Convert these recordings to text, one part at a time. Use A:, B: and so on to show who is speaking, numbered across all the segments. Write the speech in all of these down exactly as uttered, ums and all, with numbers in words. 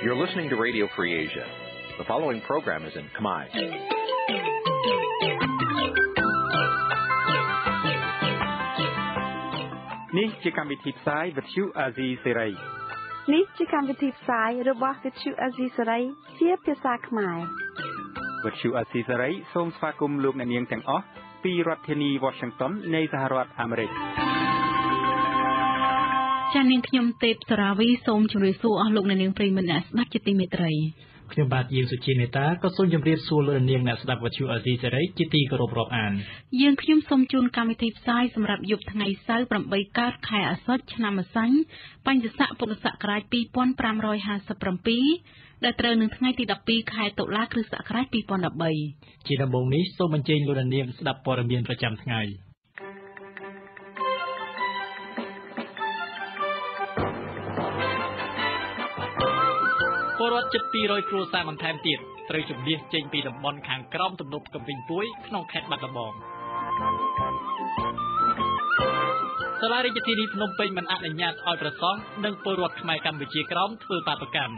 A: You're listening to Radio Free Asia. The following program is in Khmer.
B: Nǐ chi càm bi tiệp xáy vệt chiu a zì sáy.
C: Nǐ chi càm bi tiệp xáyរបស់វិទ្យុអាស៊ីសេរីជាភាសាខ្មែរ
B: វិទ្យុអាស៊ីសេរីសូមស្វាគមន៍លោកអ្នកនាងទាំងអស់ពីរដ្ឋធានី Washington នៃសហរដ្ឋអាមេរិក
D: ចា៎នាងខ្ញុំទេពសារាវីសូមជម្រាបសួរអស់លោកអ្នកនាងប្រិយមិត្តអ្នកស្ដាប់ជាទីមេត្រី
E: ខ្ញុំបាទយាងសុជាមេតាក៏សូមជម្រាបសួរលោកនាងអ្នកស្ដាប់វិទ្យុអាស៊ីសេរីជាទីគោរពរាប់អាន
D: យើងខ្ញុំសូមជូនកម្មវិធីផ្សាយសម្រាប់យប់ថ្ងៃសៅរ៍ប្រាំបីកើតខែអាសត់ឆ្នាំម្សាញ់បញ្ញស័កពុទ្ធសករាជពីរពាន់ប្រាំរយហាសិបប្រាំពីរដែលត្រូវនឹងថ្ងៃទីដប់ពីរខែតុលាគ្រិស្តសករាជពីរពាន់ដប់បី
E: ជាដំបូងនេះសូមអញ្ជើញលោកនាងស្ដាប់ព័ត៌មានប្រចាំថ្ងៃពលរដ្ឋជិតពីររយគ្រួសារបន្ថែមទៀតត្រូវជម្លៀសចេញពីតំបន់ខាងក្រោមទំនប់កំពង់ពួយក្នុងខេត្តបាត់ដំបងសាលារដ្ឋាភិបាលភ្នំពេញមិនអនុញ្ញាតឲ្យប្រសង់និងពលរដ្ឋខ្មែរកម្ពុជាក្រោមធ្វើបាតុកម្ម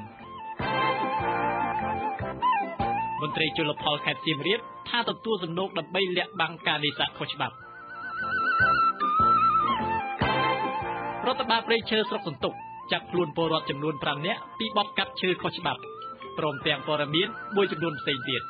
E: មន្ត្រីជលផលខេត្តសៀមរាបថាទទួលសំណូកដើម្បីលាក់បាំងការនេសាទខុសច្បាប់រដ្ឋបាលព្រៃឈើស្រុកសន្ទុកចាប់ខ្លួនពលរដ្ឋចំនួនប្រាំនាក់ពីបទកាប់ឈើខុសច្បាប់ព្រមទាំងព័ត៌មានមួយចំនួនផ្សេងទៀត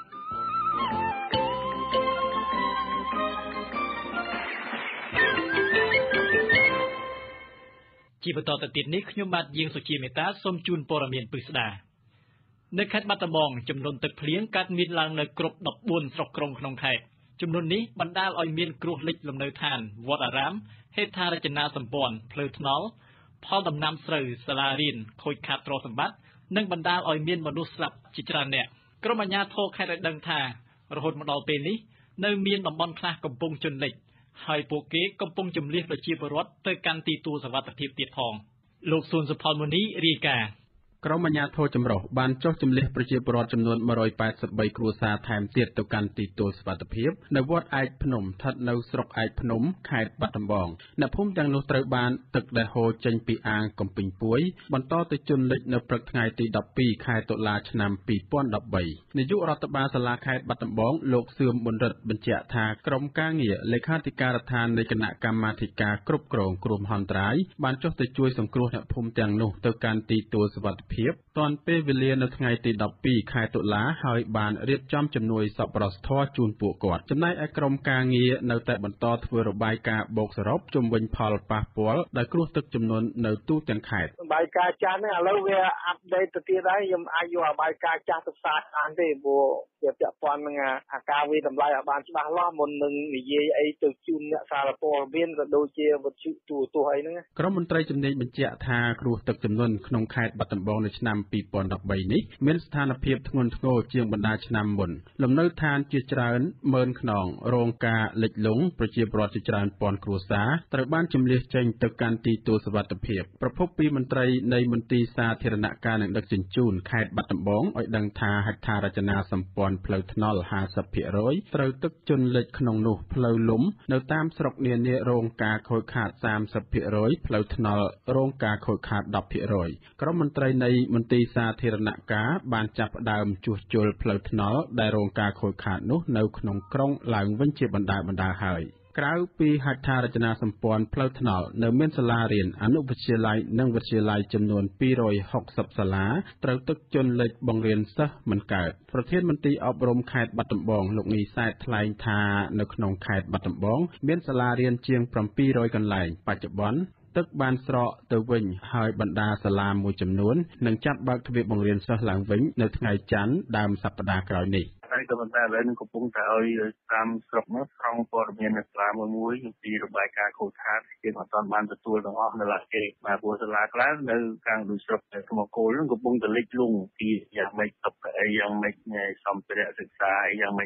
E: ជាបន្តទៅទៀតនេះខ្ញុំបាទយាងសុជាមេតាសូមជូនព័ត៌មានពិស្ដានៅខេត្តបាត់ដំបងចំនួនទឹកភ្លៀងកើតមានឡើងនៅគ្រប់ដប់បួនស្រុកក្រុងក្នុងខេត្តចំនួននេះបណ្ដាលឲ្យមានគ្រោះលិចលំនៅឋានវត្តអារាមហេដ្ឋារចនាសម្ព័ន្ធផ្លូវថ្នល់ផលដំណាំស្រូវសាលារៀនខូចខាតទ្រព្យសម្បត្តិនិងបណ្ដាលឲ្យមានមនុស្សស្លាប់ជាច្រើនអ្នកក្រុមអាជ្ញាធរខេត្តឲ្យដឹងថារហូតមកដល់ពេលនេះនៅមានតំបន់ខ្លះកំពុងជន់លិចហើយពួកគេកំពុងជំនះប្រជាពលរដ្ឋទៅកាន់ទីទួលសុវត្ថិភាពទៀតផងលោកសួនសុផលមុនីរាយការណ៍
F: ក្រុមអាជ្ញាធរចម្រុះបានចុះជំនះប្រជាពលរដ្ឋចំនួនមួយរយប៉ែតសិបបីគ្រួសារថែមទៀតទៅកាន់ទីទួលសុវត្ថិភាពនៅវត្តឯកភ្នំស្ថិតនៅស្រុកឯកភ្នំខេត្តបាត់ដំបងអ្នកភូមិទាំងនោះត្រូវបានទឹកដែលហូរចេញពីអាងកំពង់ពួយបន្តទៅជន់លិចនៅព្រឹកថ្ងៃទីដប់ពីរខែតុលាឆ្នាំពីរពាន់ដប់បីនាយករដ្ឋបាលសាលាខេត្តបាត់ដំបងលោកសឿមប៊ុនរិទ្ធបញ្ជាក់ថាក្រុមការងារលេខាធិការដ្ឋាននៃគណៈកម្មាធិការគ្រប់គ្រងគ្រោះមហន្តរាយបានចុះទៅជួយសង្គ្រោះអ្នកភូមិទាំងនោះទៅកាន់ទីទួលសុវត្ថិភាពទាន់ពេលវេលានៅថ្ងៃទីដប់ពីរខែតុលាហើយបានរៀបចំជំនួយសប្បុរសធម៌ជូនពួកគាត់ចំណែកឯក្រុមការងារនៅតែបន្តធ្វើរបាយការណ៍បូកសរុបជុំវិញផលប៉ះពាល់ដែលគ្រោះទឹកជំនន់នៅទូទាំងខេត្ត
G: របាយការណ៍ចាស់នេះឥឡូវវាអាប់ដេតទៅទៀតហើយខ្ញុំអាចយករបាយការណ៍ចាស់ទៅផ្សាយបានទេព្រោះវាពាក់ព័ន្ធនឹងអាការវិតម្លៃឲ្យបានច្បាស់លាស់មុននឹងនិយាយអីទៅជូនអ្នកសារព័ត៌មានក៏ដូចជាវិទ្យុទូរទស្សន៍អីហ្នឹង
F: ក្រុមមន្ត្រីជំនាញបញ្ជាក់ថាគ្រោះទឹកជំនន់ក្នុងខេត្តបាត់ដំបងនៅឆ្នាំពីរពាន់ដប់បីនេះមានស្ថានភាពធ្ងន់ធ្ងរជាងបណ្ដាឆ្នាំមុនលំនៅឋានជាច្រើនម៉ឺនខ្នងរងការលិចលង់ប្រជាពលរដ្ឋជាច្រើនពាន់គ្រួសារត្រូវបានជម្លៀសចេញទៅកាន់ទីទួលសុវត្ថិភាពប្រពន្ធពីមន្ត្រីនៃមន្ទីរសាធារណការនិងដឹកជញ្ជូនខេត្តបាត់ដំបងឲ្យដឹងថាហេដ្ឋារចនាសម្ព័ន្ធផ្លូវថ្នល់ហាសិបភាគរយត្រូវទឹកជន់លិចក្នុងនោះផ្លូវលំនៅតាមស្រុកនានារងការខូចខាតសាមសិបភាគរយផ្លូវថ្នល់រងការខូចខាតដប់ភាគរយក្រុមមន្ត្រីនៃមន្ទីរសាធារណការបានចាប់ផ្ដើមជួសជុលផ្លូវថ្នល់ដែលរងការខូចខាតនោះនៅក្នុងក្រុងឡើងវិញជាបណ្ដាបណ្ដាហើយក្រៅពីហេដ្ឋារចនាសម្ព័ន្ធផ្លូវថ្នល់នៅមានសាលារៀនអនុវិទ្យាល័យនិងវិទ្យាល័យចំនួនពីររយហុកសិបសាលាត្រូវទឹកជន់លិចបង្រៀនសិស្សមិនកើតប្រធានមន្ទីរអប់រំខេត្តបាត់ដំបងលោកនីសែតថ្លែងថានៅក្នុងខេត្តបាត់ដំបងមានសាលារៀនជាងប្រាំពីររយកន្លែងបច្ចុប្បន្នទឹកបានស្រកទៅវិញហើយបណ្ដាសាលាមួយចំនួននឹងចាប់បើកទ្វារបង្រៀនសិស្សឡើងវិញនៅថ្ងៃច័ន្ទដើមសប្តាហ៍ក្រោយនេះ
H: ហើយក៏ប៉ុន្តែឥឡូវនឹងកំពុងតែឲ្យតាមស្រុកនោះស្រង់ព័ត៌មាននៅសាលាមួយមួយពីរបាយការណ៍ខូចខាតគេមិនទាន់បានទទួលទាំងអស់នៅឡើយទេបាទព្រោះសាលាខ្លះនៅខាងដូចស្រុកថ្មគោលនឹងកំពុងតែលិចលង់ពីយ៉ាងម៉េចតុបអីយ៉ាងម៉េចសម្ភារៈសិក្សាអីយ៉ាងម៉េចដែរ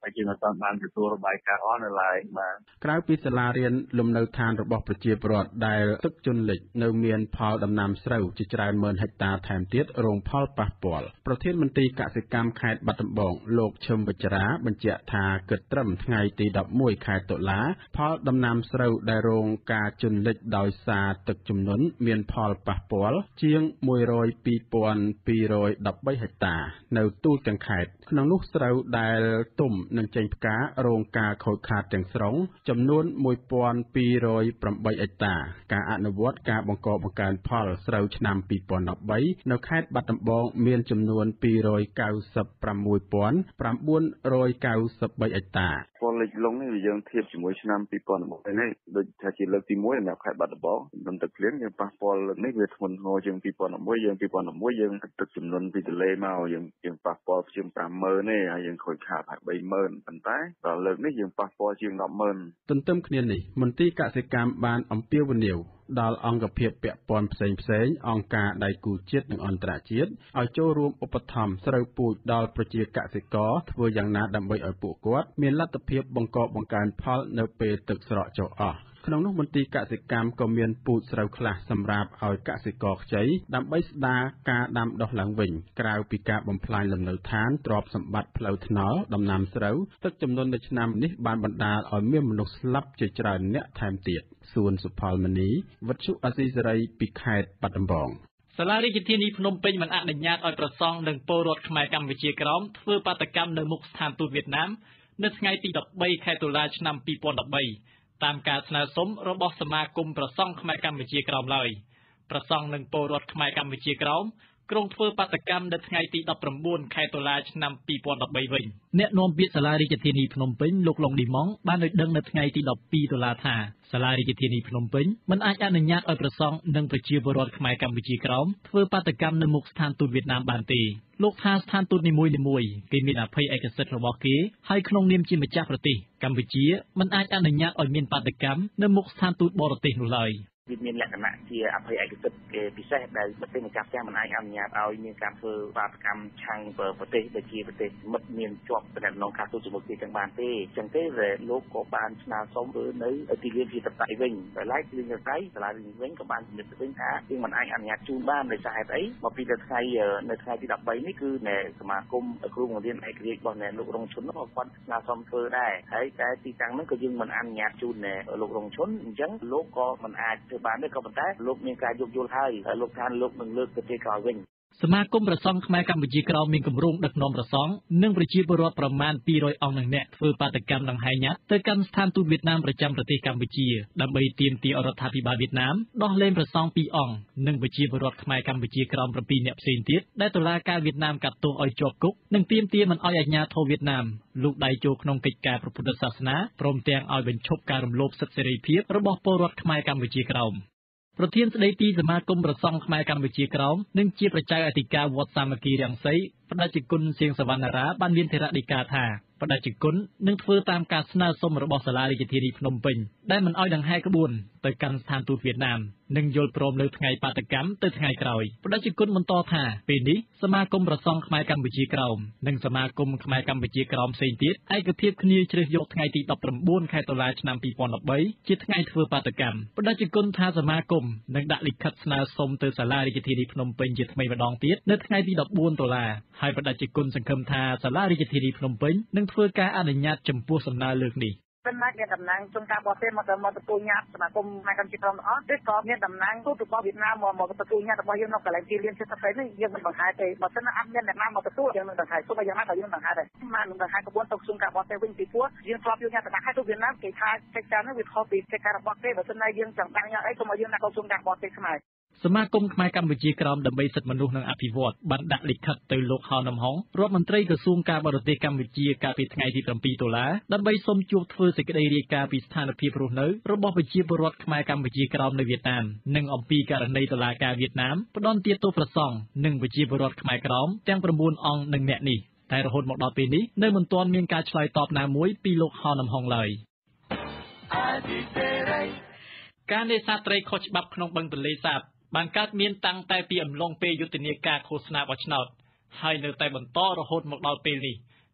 H: ហើយយើងអត់បានទទួលរបាយការណ៍អស់នៅឡើយបាទ
F: ក្រៅពីសាលារៀនលំនៅឋានរបស់ប្រជាពលរដ្ឋដែលទឹកជន់លិចនៅមានផលដំណាំស្រូវជាច្រើនម៉ឺនហិកតាថែមទៀតរងផលប៉ះពាល់ប្រធានមន្ត្រីកសិកម្មខេត្តបាត់ដំបងលោកឈឹមវិជ្ជរាបញ្ជាក់ថាគិតត្រឹមថ្ងៃទីដប់មួយខែតុលាផលដំណាំស្រូវដែលរងការជន់លិចដោយសារទឹកជំនន់មានផលប៉ះពាល់ជាងមួយរយពីរពាន់ពីររយដប់បីហិកតានៅទូទាំងខេត្តក្នុងនោះស្រូវដែលទុំនិងចេញផ្ការរងការខូចខាតទាំងស្រុងចំនួនមួយពាន់ពីររយប្រាំបីហិកតាការអនុវត្តការបង្កបង្កើនផលស្រូវឆ្នាំពីរពាន់ដប់បីនៅខេត្តបាត់ដំបងមានចំនួនពីររយកៅសិបប្រាំមួយពាន់ប្រាំបួនរយកៅសិបបីហិកតា
H: ពលលិចលង់នេះយើងធៀបជាមួយឆ្នាំពីរពាន់ដប់បីនេះដូចថាជាលើកទីមួយនៅខេត្តបាត់ដំបងដំណឹងទឹកភ្លៀងយើងប៉ះពាល់លើកនេះវាធ្ងន់ធ្ងរជាងពីរពាន់ដប់មួយយើងពីរពាន់ដប់មួយយើងទឹកចំនួនពីទន្លេមកយើងយើងប៉ះពាល់ជាងប្រាំម៉ឺនទេហើយយើងខូចខាតហើយបីម៉ឺនប៉ុន្តែដល់លើកនេះយើងប៉ះពាល់ជាងដប់ម៉ឺន
F: ទន្ទឹមគ្នានេះមន្ត្រីកសិកម្មបានអំពាវនាវដល់អង្គភាពពាក់ព័ន្ធផ្សេងផ្សេងអង្គការដៃគូជាតិនិងអន្តរជាតិឲ្យចូលរួមឧបត្ថម្ភស្រូវពូជដល់ប្រជាកសិករធ្វើយ៉ាងណាដើម្បីឲ្យពួកគាត់មានលទ្ធភាពបង្កបង្កើនផលនៅពេលទឹកស្រកចុះអស់ក្នុងនោះមន្ត្រីកសិកម្មក៏មានពូជស្រូវខ្លះសម្រាប់ឲ្យកសិករខ្ចីដើម្បីស្ដារការដាំដុះឡើងវិញក្រៅពីការបំផ្លាញលំនៅឋានទ្រព្យសម្បត្តិផ្លូវថ្នល់ដំណាំស្រូវទឹកជំនន់នៅឆ្នាំនេះបានបណ្ដាលឲ្យមានមនុស្សស្លាប់ជាច្រើនអ្នកថែមទៀតសួនសុផលមនីវិទ្យុអាស៊ីសេរីពីខេត្តបាត់ដំបង
E: សាលារាជធានីភ្នំពេញមិនអនុញ្ញាតឲ្យប្រសង់និងពលរដ្ឋខ្មែរកម្ពុជាក្រោមធ្វើបាតកម្មនៅមុខស្ថានទូតវៀតណាមនៅថ្ងៃទីដប់បីខែតុលាឆ្នាំពីរពាន់ដប់បីតាមការស្នើសុំរបស់សមាគមប្រសង់ខ្មែរកម្ពុជាក្រោមឡើយប្រសង់និងពលរដ្ឋខ្មែរកម្ពុជាក្រោមក្រុងធ្វើបាតកម្មនៅថ្ងៃទីដប់ប្រាំបួនខែតុលាឆ្នាំពីរពាន់ដប់បីវិញអ្នកនាំពាក្យសាលារាជធានីភ្នំពេញលោកឡុងឌីម៉ងបានឲ្យដឹងនៅថ្ងៃទីដប់ពីរតុលាថាសាលារាជធានីភ្នំពេញមិនអាចអនុញ្ញាតឲ្យប្រសង់និងប្រជាពលរដ្ឋខ្មែរកម្ពុជាក្រោមធ្វើបាតកម្មនៅមុខស្ថានទូតវៀតណាមបានទេលោកថាស្ថានទូតនីមួយៗគេមានអភ័យឯកសិទ្ធិរបស់គេហើយក្នុងនាមជាម្ចាស់ប្រទេសកម្ពុជាមិនអាចអនុញ្ញាតឲ្យមានបាតកម្មនៅមុខស្ថានទូតបរទេសនោះឡើយ
I: វាមានលក្ខណៈជាអភ័យឯកសិទ្ធិគេពិសេសដែលប្រទេសម្ចាស់ផ្ទះមិនអាចអនុញ្ញាតឲ្យមានការធ្វើបាតកម្មឆាំងប្រទេសដូចជាប្រទេសមិត្តមានជាប់តំណែងការទូតជាមួយគ្នាទាំងបានទេអញ្ចឹងទេដែលលោកក៏បានស្នើសុំធ្វើនៅទីលានជាតបៃវិញដោយឡែកទីលានជាតបៃសាលារៀនវិញក៏បានជំរាបទៅវិញថាយើងមិនអាចអនុញ្ញាតជូនបានដោយសារហេតុអីមកពីទៅថ្ងៃនៅថ្ងៃទីដប់បីនេះគឺនៅសមាគមគ្រូបង្រៀនឯករាជ្យរបស់អ្នកលោករងឈុននោះក៏គាត់ស្នើសុំធ្វើដែរហើយតែទីតាំងនោះក៏យើងមិនអនុញ្ញាតជូនលោករងឈុនអញ្ចឹងលោកក៏មិនអាចធ្វើបានទេក៏ប៉ុន្តែលោកមានការយោគយល់ហើយហើយលោកថាលោកនឹងលើកទៅទីក្រោយវិញ
E: សមាគមប្រសង់ខ្មែរកម្ពុជាក្រោមមានគម្រោងដឹកនាំប្រសង់និងប្រជាពលរដ្ឋប្រមាណពីររយអង្គនឹងអ្នកធ្វើបាតកម្មដង្ហែញ៉ាត់ទៅកាន់ស្ថានទូតវៀតណាមប្រចាំប្រទេសកម្ពុជាដើម្បីទាមទាររដ្ឋាភិបាលវៀតណាមដោះលែងប្រសង់ពីរអង្គនិងប្រជាពលរដ្ឋខ្មែរកម្ពុជាក្រោមប្រាំពីរនាក់ផ្សេងទៀតដែលតុលាការវៀតណាមកាត់ទោសឲ្យជាប់គុកនិងទាមទារមិនឲ្យអាជ្ញាធរវៀតណាមលោកដៃចូលក្នុងកិច្ចការព្រះពុទ្ធសាសនាព្រមទាំងឲ្យបញ្ឈប់ការរំលោភសិទ្ធិសេរីភាពរបស់ពលរដ្ឋខ្មែរកម្ពុជាក្រោមប្រធានស្ដីទីសមាគមប្រសង់ខ្មែរកម្ពុជាក្រោមនិងជាប្រជ័យអធិការវត្តសាមគ្គីរាំងសីផ្ដាច់គុណសៀងសវណ្ណារាបានមានធរណីកាថាផ្ដាច់គុណនឹងធ្វើតាមការស្នើសុំរបស់សាលារាជធានីភ្នំពេញដែលមិនឲ្យដង្ហែក្បួនទៅកាន់ស្ថានទូតវៀតណាមនិងយល់ព្រមនៅថ្ងៃបាតកម្មទៅថ្ងៃក្រោយផ្ដាច់គុណបន្តថាពេលនេះសមាគមប្រសង់ខ្មែរកម្ពុជាក្រោមនិងសមាគមខ្មែរកម្ពុជាក្រោមផ្សេងទៀតឯកភាពគ្នាជ្រើសយកថ្ងៃទីដប់ប្រាំបួនខែតុលាឆ្នាំពីរពាន់ដប់បីជាថ្ងៃធ្វើបាតកម្មផ្ដាច់គុណថាសមាគមនឹងដាក់លិខិតស្នើសុំទៅសាលារាជធានីភ្នំពេញជាថ្មីម្ដងទៀតនៅថ្ងៃទីដប់បួនតុលាហើយផ្ដាច់គុណសង្ឃឹមថាសាលារាជធានីភ្នំពេញនឹងធ្វើការអនុញ្ញាតចំពោះសំណើលើកនេះ
I: เป็นนักเนี่ยតំណាងជុំការបរទេសមកទៅមកទទួលញ៉ាត់សមាគមខ្មែរកម្ពុជាក្រោមទាំងអស់ឬក៏មានតំណាងទូតរបស់វៀតណាមមកមកទទួលញ៉ាត់របស់យើងនៅកន្លែងទីលានចិត្តស្រីនេះយើងមិនបង្ហាញទេបើមិនអត់មានអ្នកណាមកទទួលយើងមិនបង្ហាញទោះបីយ៉ាងណាក៏យើងបង្ហាញដែរមកនឹងបង្ហាញក្បួនទៅជុំការបរទេសវិញពីព្រោះយើងធ្លាប់យកញ៉ាត់ទៅដាក់ឲ្យទូវៀតណាមគេថាកិច្ចការនេះវាខុសពីកិច្ចការរបស់គេបើមិនណាយើងចង់ដាក់ញ៉ាត់អីក៏មកយើងដាក់ទៅជុំការបរទេសខ្មែរ
E: សមាគមខ្មែរកម្ពុជាក្រោមដើម្បីសិទ្ធិមនុស្សនិងអភិវឌ្ឍបានដាក់លិខិតទៅលោកហៅនំហុងរដ្ឋមន្ត្រីក្រសួងការបរទេសកម្ពុជាកាលពីថ្ងៃទីប្រាំពីរតុលាដើម្បីសុំជួបធ្វើសេចក្តីរាយការណ៍ពីស្ថានភាពរស់នៅរបស់ប្រជាពលរដ្ឋខ្មែរកម្ពុជាក្រោមនៅវៀតណាមនិងអំពីករណីតុលាការវៀតណាមផ្ដន្ទាទោសប្រសង់និងប្រជាពលរដ្ឋខ្មែរក្រោមទាំងប្រាំបួនអង្គនិងអ្នកនេះតែរហូតមកដល់ពេលនេះនៅមិនទាន់មានការឆ្លើយតបណាមួយពីលោកហៅនំហុងឡើយការនេសាទត្រីខុសច្បាប់ក្នុងបឹងទន្លេសាបបានកើតមានតាំងតែពីអំឡុងពេលយុទ្ធនាការឃោសនាបោះឆ្នោតហើយនៅតែបន្តរហូតមកដល់ពេលនេះ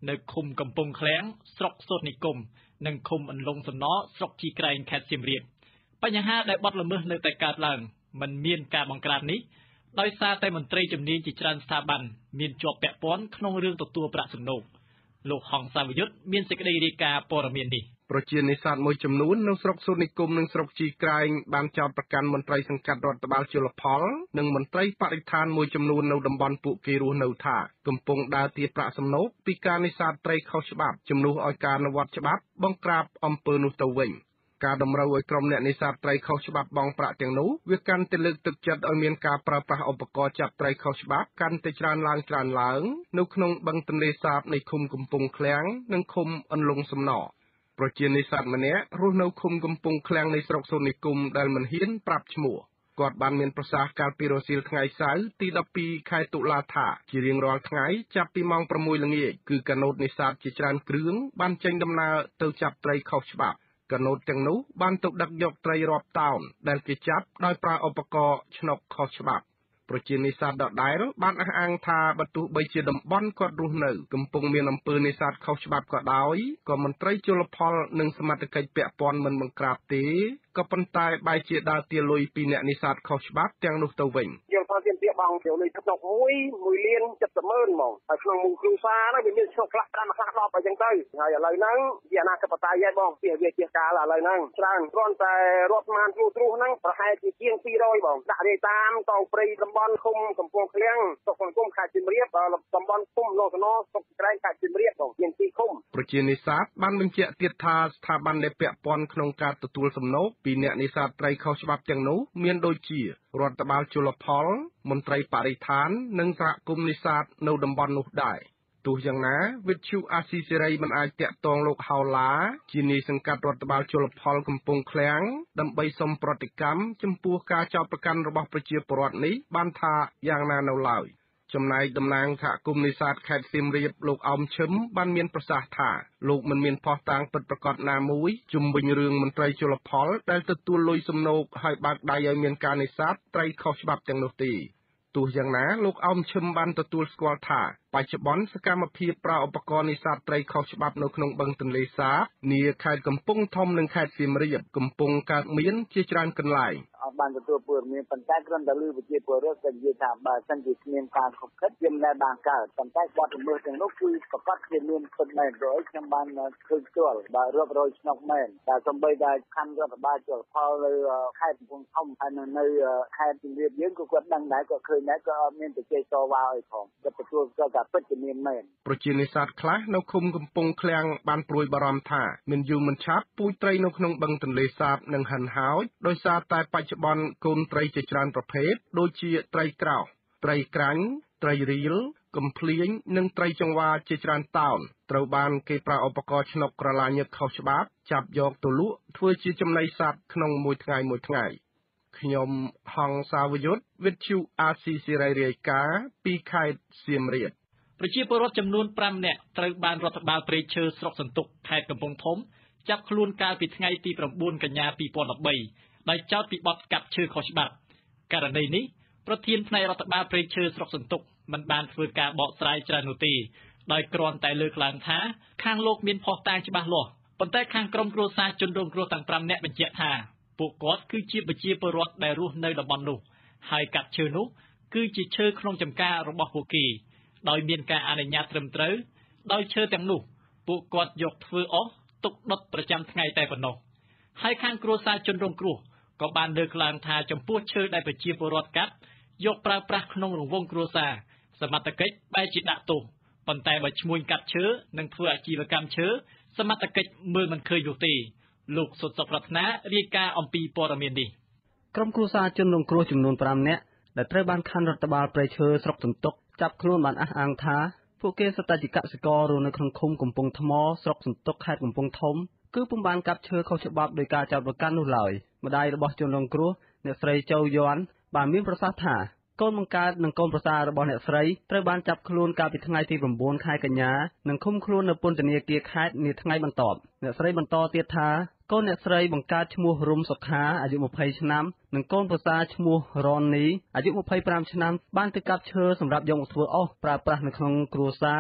E: នៅឃុំកំពង់ឃ្លាំងស្រុកសូត្រនិគមនិងឃុំអន្លង់សំណស្រុកជីក្រែងខេត្តសៀមរាបបញ្ហាដែលបាត់ល្មើសនៅតែកើតឡើងមិនមានការបង្ក្រាបនេះដោយសារតែមន្ត្រីជំនាញជាច្រើនស្ថាប័នមានជាប់ពាក់ព័ន្ធក្នុងរឿងទទួលប្រាក់សំណូកលោកហងសាវយុទ្ធមានសេចក្តីរាយការណ៍ព័ត៌មាននេះ
J: ប្រជានេសាទមួយចំនួននៅស្រុកសូត្រនិគមនិងស្រុកជីក្រែងបានចោទប្រកាន់មន្ត្រីសង្កាត់រដ្ឋបាលជលផលនិងមន្ត្រីបរិស្ថានមួយចំនួននៅតំបន់ពួកគេរស់នៅថាកំពុងដើរទារប្រាក់សំណូកពីការនេសាទត្រីខុសច្បាប់ជំនួសឲ្យការអនុវត្តច្បាប់បង្ក្រាបអំពើនោះទៅវិញការតម្រូវឲ្យក្រុមអ្នកនេសាទត្រីខុសច្បាប់បង់ប្រាក់ទាំងនោះវាកាន់តែលើកទឹកចិត្តឲ្យមានការប្រើប្រាស់ឧបករណ៍ចាប់ត្រីខុសច្បាប់កាន់តែច្រើនឡើងច្រើនឡើងនៅក្នុងបឹងទន្លេសាបនៃឃុំកំពង់ឃ្លាំងនិងឃុំអន្លង់សំណប្រជានេសាទម្នាក់រស់នៅឃុំកំពង់ឃ្លាំងនៃស្រុកសូត្រនិគមដែលមិនហ៊ានប្រាប់ឈ្មោះគាត់បានមានប្រសាសន៍កាលពីរសៀលថ្ងៃសៅរ៍ទីដប់ពីរខែតុលាថាជារៀងរាល់ថ្ងៃចាប់ពីម៉ោងប្រាំមួយល្ងាចគឺកាណូតនេសាទជាច្រើនគ្រឿងបានចេញដំណើរទៅចាប់ត្រីខុសច្បាប់កាណូតទាំងនោះបានទៅដឹកយកត្រីរាប់តោនដែលគេចាប់ដោយប្រើឧបករណ៍ឆ្នុកខុសច្បាប់ប្រជានេសាទដដែលបានអះអាងថាបើទោះបីជាតំបន់គាត់រស់នៅកំពុងមានអំពើនេសាទខុសច្បាប់ក៏ដោយក៏មន្ត្រីជលផលនិងសមត្ថកិច្ចពាក់ព័ន្ធមិនបង្ក្រាបទេក៏ប៉ុន្តែបែរជាដើរទារលុយពីអ្នកនេសាទខុសច្បាប់ទាំងនោះទៅវិញ
G: យើងផងទៀតទៀតបងចូលលុយក្នុងមួយមួយលាន칠십ម៉ឺនហ្មងហើយក្នុងមួយគ្រួសារហ្នឹងវាមានឆ្លុះខ្លះតាមខ្លះដប់អីចឹងទៅហើយឥឡូវហ្នឹងជាអនាគតបតៃហើយបងវាវាជាកាលឥឡូវហ្នឹងច្រើនគ្រាន់តែរាប់ម៉ានទ្រុសទ្រុសហ្នឹងប្រហែលជាជាងពីររយបងដាក់រាយតាមកងព្រៃតំបន់ឃុំកំពង់ឃ្លាំងស្រុកកំពង់ខេត្តសៀមរាបតំបន់ឃុំឡងសណស្រុកក្រែងខេត្តសៀមរាបបងមានពីរឃុំ
J: ប្រជានេសាទបានបញ្ជាក់ទៀតថាស្ថាប័នដែលពាក់ព័ន្ធក្នុងការទទួលសំណូកពីអ្នកនេសាទត្រីខុសច្បាប់ទាំងនោះមានដូចជារដ្ឋបាលជលផលមន្ត្រីបរិស្ថាននិងសហគមន៍នេសាទនៅតំបន់នោះដែរទោះយ៉ាងណាវិទ្យុអាស៊ីសេរីមិនអាចតាក់ទងលោកហៅឡាជានាយសង្កាត់រដ្ឋបាលជលផលកំពង់ឃ្លាំងដើម្បីសុំប្រតិកម្មចំពោះការចោទប្រកាន់របស់ប្រជាពលរដ្ឋនេះបានថាយ៉ាងណានៅឡើយចំណែកតំណាងសហគមន៍នេសាទខេត្តសៀមរាបលោកអោមឈឹមបានមានប្រសាសន៍ថាលោកមិនមានភស្តុតាងពិតប្រាកដណាមួយជំវិញរឿងមន្ត្រីជលផលដែលទទួលលុយសំណូកឲ្យបើកដៃឲ្យមានការនេសាទត្រីខុសច្បាប់ទាំងនោះទេទោះយ៉ាងណាលោកអោមឈឹមបានទទួលស្គាល់ថាបច្ចុប្បន្នសកម្មភាពប្រើឧបករណ៍នេសាទត្រីខុសច្បាប់នៅក្នុងបឹងទន្លេសាបនាខេត្តកំពង់ធំនិងខេត្តសៀមរាបកំពុងកើតមានជាច្រើនកន្លែង
G: អត់បានទទួលព័ត៌មានប៉ុន្តែគ្រាន់តែឮវិជាពលរដ្ឋគេនិយាយថាបើសិនជាគ្មានការខុសខិតវាមិនដែលបានកើតប៉ុន្តែបទល្មើសទាំងនោះគឺប្រកាសគ្មានមានពិតមែនដោយខ្ញុំបានឃើញផ្ទាល់បើរាប់រយឆ្នុកមែនតែសំបីតែខណ្ឌរដ្ឋបាលជលផលនៅខេត្តកំពង់ធំហើយនៅខេត្តសៀមរាបយើងក៏គាត់ដឹងដែរគាត់ឃើញដែរក៏អត់មានប្រជែកតវ៉ាអីផងគាត់ទទួលស្គាល់ថាពិតជាមានមែន
J: ប្រជានេសាទខ្លះនៅឃុំកំពង់ឃ្លាំងបានព្រួយបារម្ភថាមិនយូរមិនឆាប់ពូជត្រីនៅក្នុងបឹងទន្លេសាបនឹងហិនហោចដោយសារតែបច្ចុប្បន្នកូនត្រីជាច្រើនប្រភេទដូចជាត្រីក្រោសត្រីក្រាញ់ត្រីរៀលកំភ្លៀងនិងត្រីចង្វាជាច្រើនតោនត្រូវបានគេប្រើឧបករណ៍ឆ្នុកក្រឡាញឹកខុសច្បាប់ចាប់យកទៅលក់ធ្វើជាចំណីសត្វក្នុងមួយថ្ងៃមួយថ្ងៃខ្ញុំហងសាវយុទ្ធវិទ្យុអាស៊ីសេរីរាយការណ៍ពីខេត្តសៀមរាប
E: ប្រជាពលរដ្ឋចំនួនប្រាំនាក់ត្រូវបានរដ្ឋបាលព្រៃឈើស្រុកសន្ទុកខេត្តកំពង់ធំចាប់ខ្លួនកាលពីថ្ងៃទី៩កញ្ញា២០១៣ដោយចោទពីបទកាប់ឈើខុសច្បាប់ករណីនេះប្រធានផ្នែករដ្ឋបាលព្រៃឈើស្រុកសន្ទុកមិនបានធ្វើការបកស្រាយច្រើននោះទេដោយគ្រាន់តែលើកឡើងថាខាងលោកមានភស្តុតាងច្បាស់លាស់ប៉ុន្តែខាងក្រុមគ្រួសារជនរងគ្រោះទាំងប្រាំនាក់បញ្ជាក់ថាពួកគាត់គឺជាប្រជាពលរដ្ឋដែលរស់នៅតំបន់នោះហើយកាប់ឈើនោះគឺជាឈើក្នុងចម្ការរបស់ពួកគេដោយមានការអនុញ្ញាតត្រឹមត្រូវដោយឈើទាំងនោះពួកគាត់យកធ្វើអស់ទុកដុតប្រចាំថ្ងៃតែប៉ុណ្ណោះហើយខាងគ្រួសារជនរងគ្រោះក៏បានលើកឡើងថាចំពោះឈើដែលប្រជាពលរដ្ឋកាប់យកប្រើប្រាស់ក្នុងរង្វង់គ្រួសារសមត្ថកិច្ចបែរជាដាក់ទោសប៉ុន្តែបើឈ្មួញកាប់ឈើនិងធ្វើអាជីវកម្មឈើសមត្ថកិច្ចមើលមិនឃើញនោះទេលោកសុតសុខរតនារាយការណ៍អំពីព័ត៌មាននេះ
K: ក្រុមគ្រួសារជនរងគ្រោះចំនួនប្រាំនាក់ដែលត្រូវបានខណ្ឌរដ្ឋបាលព្រៃឈើស្រុកសន្ទុកចាប់ខ្លួនបានអះអាងថាពួកគេសុទ្ធតែជាកសិកររស់នៅក្នុងឃុំកំពង់ថ្មស្រុកសន្ទុកខេត្តកំពង់ធំគឺពុំបានកាប់ឈើខុសច្បាប់ដោយការចោទប្រកាន់នោះឡើយម្ដាយរបស់ជនរងគ្រោះអ្នកស្រីជៅយ័ន្តបានមានប្រសាសន៍ថាកូនបង្កើតនិងកូនប្រសាររបស់អ្នកស្រីត្រូវបានចាប់ខ្លួនកាលពីថ្ងៃទី៩ខែកញ្ញានិងឃុំខ្លួននៅពន្ធនាគារខេត្តនាថ្ងៃបន្ទាប់អ្នកស្រីបន្តទៀតថាកូនអ្នកស្រីបង្កើតឈ្មោះរុំសុខាអាយុ២០ឆ្នាំនិងកូនប្រសារឈ្មោះរ៉ននីអាយុ២៥ឆ្នាំបានទៅកាប់ឈើសម្រាប់យកមកធ្វើអុសប្រើប្រាស់នៅក្នុងគ្រួសារ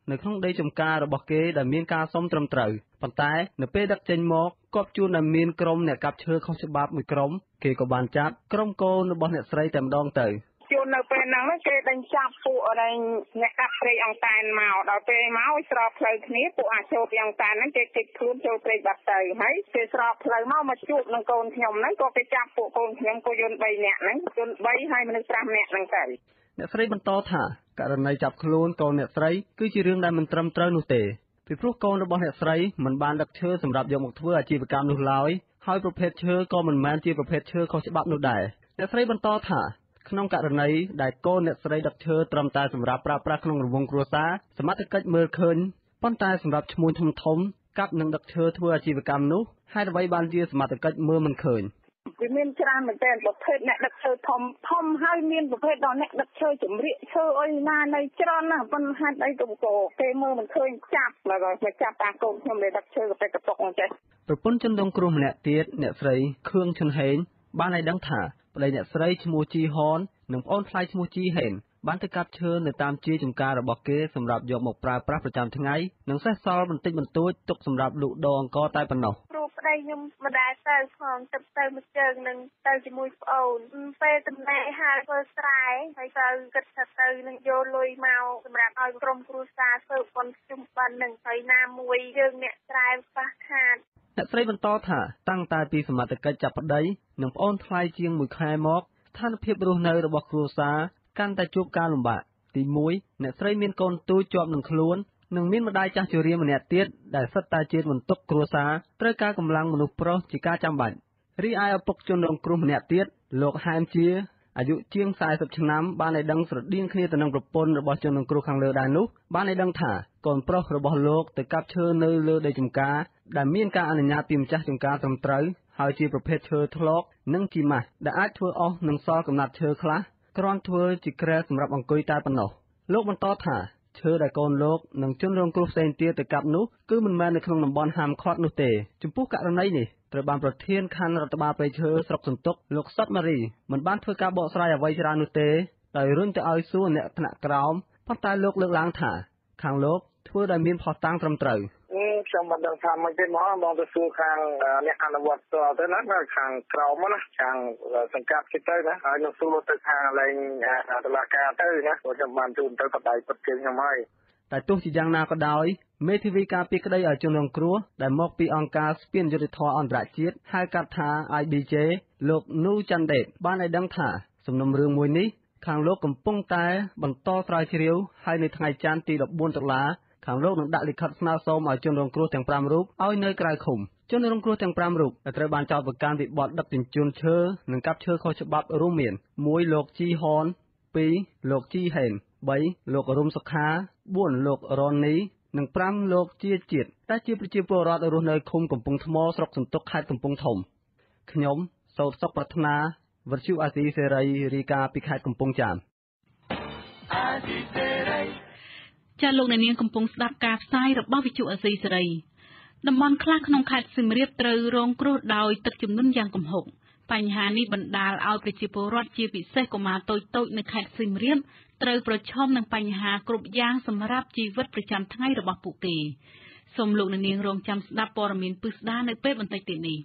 K: នៅក្នុងដីចម្ការរបស់គេដែលមានការសុំត្រឹមត្រូវប៉ុន្តែនៅពេលដឹកចេញមកគប់ជួនដែលមានក្រុមអ្នកកាប់ឈើខុសច្បាប់មួយក្រុមគេក៏បានចាប់ក្រុមកូនរបស់អ្នកស្រីតែម្ដងទៅ
L: ជួននៅពេលហ្នឹងគេដេញចាប់ពួកអរិញអ្នកកាប់ព្រៃអង្តែនមកដល់ពេលមកស្របផ្លូវគ្នាពួកអាចូលពីអង្តែនហ្នឹងគេគេចខ្លួនចូលព្រៃបាត់ទៅហើយគេស្របផ្លូវមកមកជួបនឹងកូនខ្ញុំហ្នឹងក៏គេចាប់ពួកកូនខ្ញុំក៏យន្តបីនាក់ហ្នឹងយន្តបីហើយមនុស្សប្រាំនាក់ហ្នឹងទៅ
K: អ្នកស្រីបន្តថាករណីចាប់ខ្លួនកូនអ្នកស្រីគឺជារឿងដែលមិនត្រឹមត្រូវនោះទេពីព្រោះកូនរបស់អ្នកស្រីមិនបានដឹកឈើសម្រាប់យកមកធ្វើអាជីវកម្មនោះឡើយហើយប្រភេទឈើក៏មិនមែនជាប្រភេទឈើខុសច្បាប់នោះដែរអ្នកស្រីបន្តថាក្នុងករណីដែលកូនអ្នកស្រីដឹកឈើត្រឹមតែសម្រាប់ប្រើប្រាស់ក្នុងរង្វង់គ្រួសារសមត្ថកិច្ចមើលឃើញប៉ុន្តែសម្រាប់ឈ្មួញធំធំកាប់និងដឹកឈើធ្វើអាជីវកម្មនោះហេតុអ្វីបានជាសមត្ថកិច្ចមើលមិនឃើញ
L: វាមានច្រើនមែនទែនប្រភេទអ្នកដឹកឈើធំធំហើយមានប្រភេទដល់អ្នកដឹកឈើជំរាកឈើអុយណានៅច្រើនណាស់ប៉ុន្តែហេតុអីក៏គេមើលមិនឃើញចាប់ហើយមកចាប់តាកូនខ្ញុំដែលដឹកឈើក៏ទៅកតុកអញ្ចឹង
K: ប្រពន្ធជនរងគ្រោះម្នាក់ទៀតអ្នកស្រីខឿងឈុនហេងបានឲ្យដឹងថាប្តីអ្នកស្រីឈ្មោះជីហននិងប្អូនថ្លៃឈ្មោះជីហេនបានទៅកាប់ឈើនៅតាមជាចម្ការរបស់គេសម្រាប់យកមកប្រើប្រាស់ប្រចាំថ្ងៃនិងសេះសល់បន្តិចបន្តួចទុកសម្រាប់លក់ដូរអង្ករតែប៉ុណ្ណោះ
L: គ្រូប្តីខ្ញុំមិនដែលទៅផងទឹកទៅមួយជើងនឹងទៅជាមួយប្អូនពេលតំណែងហាលធ្វើស្រែហើយទៅគិតថាទៅនឹងយកលុយមកសម្រាប់ឲ្យក្រុមគ្រួសារធ្វើបុណ្យជុំបិណ្ឌនឹងហើយណាមួយយើងអ្នកស្រែខ្វះខាត
K: អ្នកស្រីបន្តថាតាំងតែពីសមត្ថកិច្ចចាប់ប្តីនិងប្អូនថ្លៃជាងមួយខែមកស្ថានភាពរស់នៅរបស់គ្រួសារកាន់តែជួបការលំបាកទីមួយអ្នកស្រីមានកូនទូចជាប់នឹងខ្លួននិងមានម្ដាយចាស់ជរាម្នាក់ទៀតដែលសិតតែជាបន្ទុកគ្រួសារត្រូវការកម្លាំងមនុស្សប្រុសជាការចាំបាច់រីឯឪពុកជនរងគ្រោះម្នាក់ទៀតលោកហែមជាអាយុជាងសែសិបឆ្នាំបានឲ្យដឹងស្រដៀងគ្នាទៅនឹងប្រពន្ធរបស់ជនរងគ្រោះខាងលើដែរនោះបានឲ្យដឹងថាកូនប្រុសរបស់លោកទៅកាប់ឈើនៅលើដីចម្ការដែលមានការអនុញ្ញាតពីម្ចាស់ចម្ការត្រឹមត្រូវហើយជាប្រភេទឈើធ្លកនិងជីម៉ាស់ដែលអាចធ្វើអស់នឹងសល់កំណាត់ឈើខ្លះគ្រាន់ធ្វើជាគ្រែសម្រាប់អង្គុយតែប៉ុណ្ណោះលោកបន្តថាឈើដែលកូនលោកនិងជនរងគ្រោះផ្សេងទៀតទៅកាប់នោះគឺមិនមែននៅក្នុងតំបន់ហាមឃាត់នោះទេចំពោះករណីនេះត្រូវបានប្រធានខណ្ឌរដ្ឋបាលព្រៃឈើស្រុកសន្ទុកលោកសុតម៉ារីមិនបានធ្វើការបកស្រាយអ្វីច្រើននោះទេដោយរុញទៅឲ្យសួរអ្នកថ្នាក់ក្រោមប៉ុន្តែលោកលើកឡើងថាខាងលោកធ្វើដោយមានភស្តុតាងត្រឹមត្រូវ
G: ខ្ញុំមិនដឹងថាមិនទេមកមកទៅសួរខាងអ្នកអនុវត្តផ្ទាល់ទៅណាខាងក្រមណាខាងសង្កាត់គេទៅណាហើយនឹងសួរទៅខាងឡើងតុលាការទៅណាព្រោះខ្ញុំបានជូនទៅបដិបត្តិខ្ញុំហើយ
K: តែទោះជាយ៉ាងណាក៏ដោយមេធាវីការពារក្តីឲ្យជនរងគ្រោះដែលមកពីអង្គការស្ពានយុត្តិធម៌អន្តរជាតិហៅកាត់ថា I D J លោកនូច័ន្ទដេតបានឲ្យដឹងថាសំណុំរឿងមួយនេះខាងលោកកំពុងតែបន្តស្រាវជ្រាវហើយនៅថ្ងៃច័ន្ទទីដប់បួនតុលាខាងលោកនឹងដាក់លិខិតស្នើសុំឲ្យជនរងគ្រោះទាំងប្រាំរូបឲ្យនៅក្រៅឃុំជនរងគ្រោះទាំងប្រាំរូបដែលត្រូវបានចោទប្រកាន់ពីបទដឹកជញ្ជូនឈើនិងកាប់ឈើខុសច្បាប់រួមមានមួយលោកជីហនពីរលោកជីហេនបីលោករំសុខាបួនលោករ៉ននីនិងប្រាំលោកជាជាតិដែលជាប្រជាពលរដ្ឋរស់នៅឃុំកំពង់ថ្មស្រុកសន្ទុកខេត្តកំពង់ធំខ្ញុំសោតសុកប្រាថ្នាវិទ្យុអាស៊ីសេរីរាយការណ៍ពីខេត្តកំពង់ចាម
D: ចាលោកអ្នកនាងកំពុងស្ដាប់ការផ្សាយរបស់វិទ្យុអាស៊ីសេរីតំបន់ខ្លះក្នុងខេត្តសៀមរាបត្រូវរងគ្រោះដោយទឹកជំនន់យ៉ាងគំហុកបញ្ហានេះបណ្ដាលឲ្យប្រជាពលរដ្ឋជាពិសេសកុមារតូចៗនៅខេត្តសៀមរាបត្រូវប្រឈមនឹងបញ្ហាគ្រប់យ៉ាងសម្រាប់ជីវិតប្រចាំថ្ងៃរបស់ពួកគេសូមលោកអ្នកនាងរងចាំស្ដាប់ព័ត៌មានពិស្ដារនៅពេលបន្តិចទៀតនេះ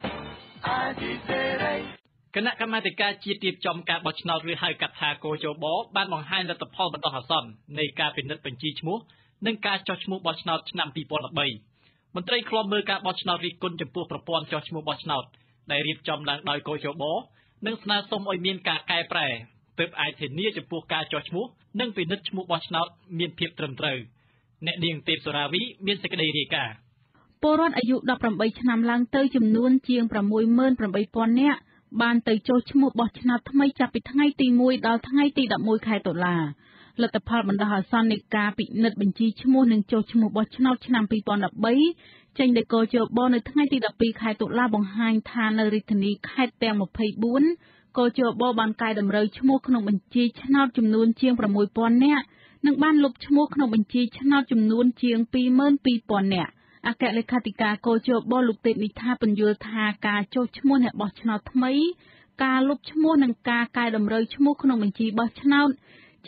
E: គណៈកម្មាធិការជាតិរៀបចំការបោះឆ្នោតឬហៅកាត់ថាកោជបបានបង្ហាញលទ្ធផលបណ្ដោះអាសន្ននៃការពិនិត្យបញ្ជីឈ្មោះនិងការចុះឈ្មោះបោះឆ្នោតឆ្នាំពីរពាន់ដប់បីមន្ត្រីឃ្លាំមើលការបោះឆ្នោតរិះគន់ចំពោះប្រព័ន្ធចុះឈ្មោះបោះឆ្នោតដែលរៀបចំឡើងដោយកោជបនិងស្នើសុំឲ្យមានការកែប្រែទើបអាចធានាចំពោះការចុះឈ្មោះនិងពិនិត្យឈ្មោះបោះឆ្នោតមានភាពត្រឹមត្រូវអ្នកនាងទេពសូរាវីមានសេចក្តីរាយការណ៍
D: ពលរដ្ឋអាយុដប់ប្រាំបីឆ្នាំឡើងទៅចំនួនជាងប្រាំមួយម៉ឺនប្រាំបីពាន់នាក់បានទៅចុះឈ្មោះបោះឆ្នោតថ្មីចាប់ពីថ្ងៃទីមួយដល់ថ្ងៃទីដប់មួយខែតុលាលទ្ធផលបណ្ដោះអាសន្ននៃការពិនិត្យបញ្ជីឈ្មោះនិងចុះឈ្មោះបោះឆ្នោតឆ្នាំពីរពាន់ដប់បីចេញដោយកោជបនៅថ្ងៃទីដប់ពីរខែតុលាបង្ហាញថានៅរាជធានីខេត្តទាំងម្ភៃបួនកោជបបានកែតម្រូវឈ្មោះក្នុងបញ្ជីឆ្នោតចំនួនជាងប្រាំមួយពាន់នាក់និងបានលុបឈ្មោះក្នុងបញ្ជីឆ្នោតចំនួនជាងពីរម៉ឺនពីរពាន់នាក់អគ្គលេខាធិការកោជបលោកទេពនិថាពន្យល់ថាការចុះឈ្មោះអ្នកបោះឆ្នោតថ្មីការលុបឈ្មោះនិងការកែតម្រូវឈ្មោះក្នុងបញ្ជីបោះឆ្នោត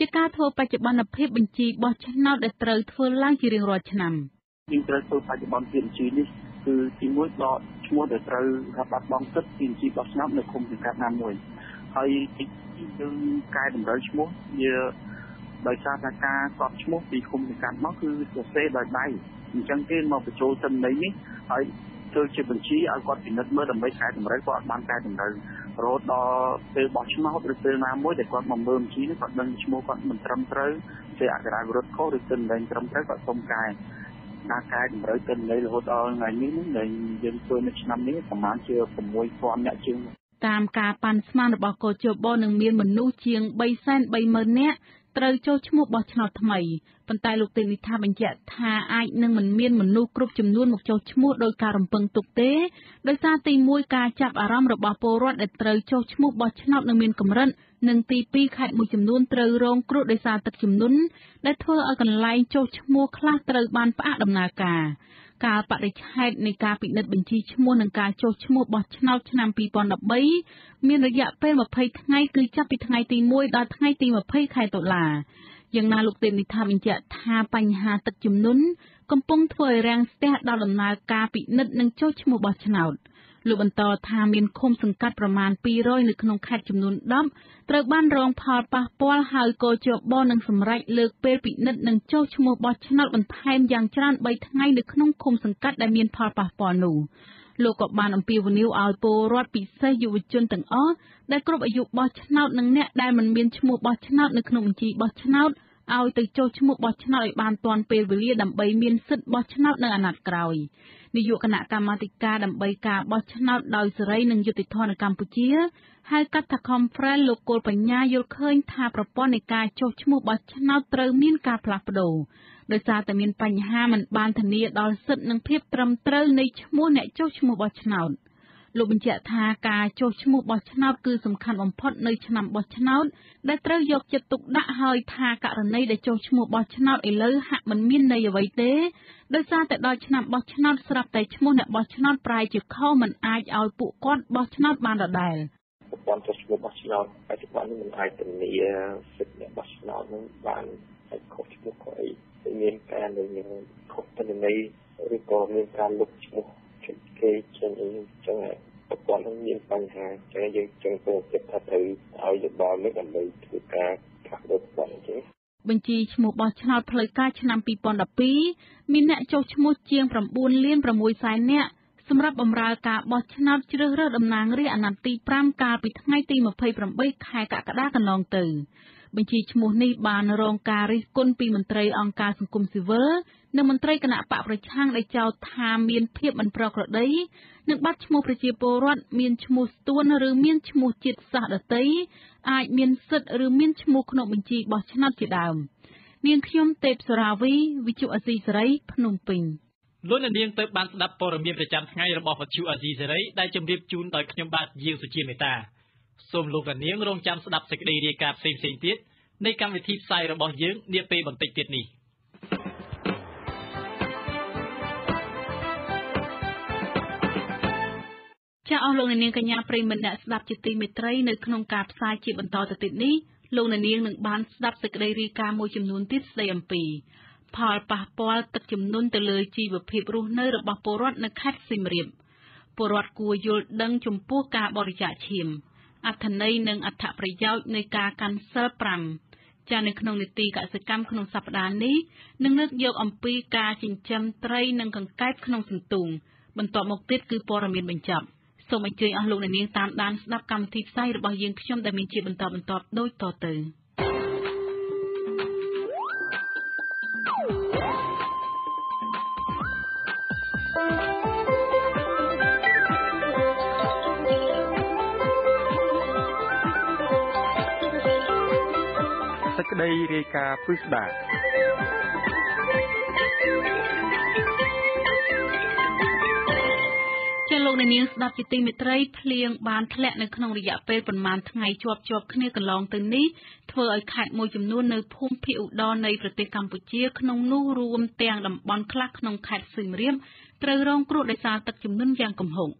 D: ជាការធ្វើបច្ចុប្បន្នភាពបញ្ជីបោះឆ្នោតដែលត្រូវធ្វើឡើងជារៀងរាល់ឆ្នាំ
I: យើងត្រូវធ្វើបច្ចុប្បន្នភាពបញ្ជីនេះគឺទីមួយដកឈ្មោះដែលត្រូវរាប់បាត់បង់ទឹកពីបញ្ជីបោះឆ្នោតនៅឃុំសង្កាត់ណាមួយហើយទីយើងកែតម្រូវឈ្មោះវាដោយសារតែការកត់ឈ្មោះពីឃុំសង្កាត់មកគឺសរសេរដោយដៃអញ្ចឹងគេមកបញ្ចូលទិន្នន័យនេះហើយធ្វើជាបញ្ជីឲ្យគាត់ពិនិត្យមើលដើម្បីកែតម្រូវគាត់បានកែតម្រូវរហូតដល់ពេលបោះឆ្នោតឬពេលណាមួយដែលគាត់មកមើលបញ្ជីនេះគាត់ដឹងឈ្មោះគាត់មិនត្រឹមត្រូវជាអក្ខរាវិរុទ្ធខុសឬទិន្នន័យត្រឹមត្រូវគាត់សុំកែការកែតម្រូវទិន្នន័យរហូតដល់ថ្ងៃនេះដែលយើងធ្វើនៅឆ្នាំនេះប្រហែលជា៦ពាន់អ្នកជាង
D: តាមការប៉ាន់ស្មានរបស់កោជបនឹងមានមនុស្សជាងបីសែនបីម៉ឺននាក់ត្រូវចូលឈ្មោះបោះឆ្នោតថ្មីប៉ុន្តែលោកទេពនិថាបញ្ជាក់ថាអាចនឹងមិនមានមនុស្សគ្រប់ចំនួនមកចូលឈ្មោះដោយការរំពឹងទុកទេដោយសារទីមួយការចាប់អារម្មណ៍របស់ពលរដ្ឋដែលត្រូវចូលឈ្មោះបោះឆ្នោតនៅមានកម្រិតនិងទីពីរខេត្តមួយចំនួនត្រូវរងគ្រោះដោយសារទឹកជំនន់ដែលធ្វើឲ្យកន្លែងចូលឈ្មោះខ្លះត្រូវបានផ្អាកដំណើរការការបរិច្ឆេទនៃការពិនិត្យបញ្ជីឈ្មោះនិងការចុះឈ្មោះបោះឆ្នោតឆ្នាំពីរពាន់ដប់បីមានរយៈពេលម្ភៃថ្ងៃគឺចាប់ពីថ្ងៃទីមួយដល់ថ្ងៃទីម្ភៃខែតុលាយ៉ាងណាលោកទេពនិថាបញ្ជាក់ថាបញ្ហាទឹកជំនន់កំពុងធ្វើឲ្យរាំងស្ទះដល់ដំណើរការពិនិត្យនិងចុះឈ្មោះបោះឆ្នោតលោកបន្តថាមានឃុំសង្កាត់ប្រមាណពីររយនៅក្នុងខេត្តចំនួនដប់ត្រូវបានរងផលប៉ះពាល់ហើយកោជបនឹងសម្រេចលើកពេលពិនិត្យនិងចុះឈ្មោះបោះឆ្នោតបន្ថែមយ៉ាងច្រើនបីថ្ងៃនៅក្នុងឃុំសង្កាត់ដែលមានផលប៉ះពាល់នោះលោកក៏បានអំពាវនាវឲ្យពលរដ្ឋពិសេសយុវជនទាំងអស់ដែលគ្រប់អាយុបោះឆ្នោតនិងអ្នកដែលមិនមានឈ្មោះបោះឆ្នោតនៅក្នុងបញ្ជីបោះឆ្នោតឲ្យទៅចុះឈ្មោះបោះឆ្នោតឲ្យបានទាន់ពេលវេលាដើម្បីមានសិទ្ធិបោះឆ្នោតនៅអាណត្តិក្រោយនាយកគណៈកម្មាធិការដើម្បីការបោះឆ្នោតដោយសេរីនិងយុត្តិធម៌នៅកម្ពុជាហៅកាត់ថា Conference លោកគោលបញ្ញាយល់ឃើញថាប្រព័ន្ធនៃការចុះឈ្មោះបោះឆ្នោតត្រូវមានការផ្លាស់ប្ដូរដោយសារតែមានបញ្ហាមិនបានធានាដល់សិទ្ធិនិងភាពត្រឹមត្រូវនៃឈ្មោះអ្នកចុះឈ្មោះបោះឆ្នោតលោកបញ្ជាក់ថាការចុះឈ្មោះបោះឆ្នោតគឺសំខាន់បំផុតនៅឆ្នាំបោះឆ្នោតដែលត្រូវយកចិត្តទុកដាក់ហើយថាករណីដែលចុះឈ្មោះបោះឆ្នោតឥឡូវហាក់មិនមានន័យអ្វីទេដោយសារតែដល់ឆ្នាំបោះឆ្នោតស្រាប់តែឈ្មោះអ្នកបោះឆ្នោតប្រែជាខុសមិនអាចឲ្យពួកគាត់បោះឆ្នោតបានដដែល
I: ប្រព័ន្ធចុះឈ្មោះបោះឆ្នោតបច្ចុប្បន្ននេះមិនអាចធានាសិទ្ធិអ្នកបោះឆ្នោតនឹងបានឲ្យខុសឈ្មោះក៏អីមានការនឹងខុសទិន្នន័យឬក៏មានការលុបឈ្មោះគេចេញអីចឹងប្រព័ន្ធនឹងមានបញ្ហាចឹងយើងចឹងទៅចិត្តថាត្រូវឲ្យយោបល់នេះដើម្បីធ្វើការផ្លាស់ប្ដូរប្រព័ន្ធអញ្ចឹង
D: បញ្ជីឈ្មោះបោះឆ្នោតផ្លូវការឆ្នាំពីរពាន់ដប់ពីរមានអ្នកចុះឈ្មោះជាង៩លាន៦សែននាក់សម្រាប់បម្រើការបោះឆ្នោតជ្រើសរើសតំណាងរាស្ត្រអាណត្តិទីប្រាំកាលពីថ្ងៃទីម្ភៃប្រាំបីខែកក្កដាកន្លងទៅបញ្ជីឈ្មោះនេះបានរងការរិះគន់ពីមន្ត្រីអង្គការសង្គមស៊ីវិលនិងមន្ត្រីគណៈបកប្រឆាំងដែលចោទថាមានភាពមិនប្រក្រតីនិងបាត់ឈ្មោះប្រជាពលរដ្ឋមានឈ្មោះស្ទួនឬមានឈ្មោះជាតិសាសន៍ដទៃអាចមានសិទ្ធិឬមានឈ្មោះក្នុងបញ្ជីបោះឆ្នោតជាដើមនាងខ្ញុំទេពសុរាវីវិទ្យុអាស៊ីសេរីភ្នំពេញ
E: លោកនាងទៅបានស្ដាប់ព័ត៌មានប្រចាំថ្ងៃរបស់វិទ្យុអាស៊ីសេរីដែលជម្រាបជូនដោយខ្ញុំបាទយាងសុជាមេតាសូមលោកនាងរងចាំស្ដាប់សេចក្តីរាយការណ៍ផ្សេងៗទៀតនៃកម្មវិធីផ្សាយរបស់យើងនាពេលបន្តិចទៀតនេះ
D: ចាអស់លោកនាងកញ្ញាប្រិយមិត្តអ្នកស្ដាប់ជាទីមេត្រីនៅក្នុងការផ្សាយជាបន្តទៅទៀតនេះលោកនាងនឹងបានស្ដាប់សេចក្តីរាយការណ៍មួយចំនួនទៀតស្ដីអំពីផលប៉ះពាល់ទឹកជំនន់ទៅលើជីវភាពរស់នៅរបស់ពលរដ្ឋនៅខេត្តសៀមរាបពលរដ្ឋគួរយល់ដឹងចំពោះការបរិច្ចាគឈាមអត្ថន័យនិងអត្ថប្រយោជន៍នៃការកាន់សីលប្រាំចានៅក្នុងនីតិកសិកម្មក្នុងសប្តាហ៍នេះនឹងលើកយកអំពីការចិញ្ចឹមត្រីនិងកង្កែបក្នុងសន្ទូងបន្ទាប់មកទៀតគឺព័ត៌មានបញ្ចប់សូមអញ្ជើញអស់លោកអ្នកនាងតាមដានស្ដាប់កម្មវិធីផ្សាយរបស់យើងខ្ញុំដែលមានជាបន្តបន្ទាប់ដូចតទៅ
B: សេចក្តីរាយការណ៍ពិស្ដា
D: ជាលោកនាងស្ដាប់ជាទីមេត្រីភ្លៀងបានធ្លាក់នៅក្នុងរយៈពេលប្រមាណថ្ងៃជាប់ជាប់គ្នាកន្លងទៅនេះធ្វើឲ្យខេត្តមួយចំនួននៅភូមិភាគឧត្តរនៃប្រទេសកម្ពុជាក្នុងនោះរួមទាំងតំបន់ខ្លះក្នុងខេត្តសៀមរាបត្រូវរងគ្រោះដោយសារទឹកជំនន់យ៉ាងគំហុក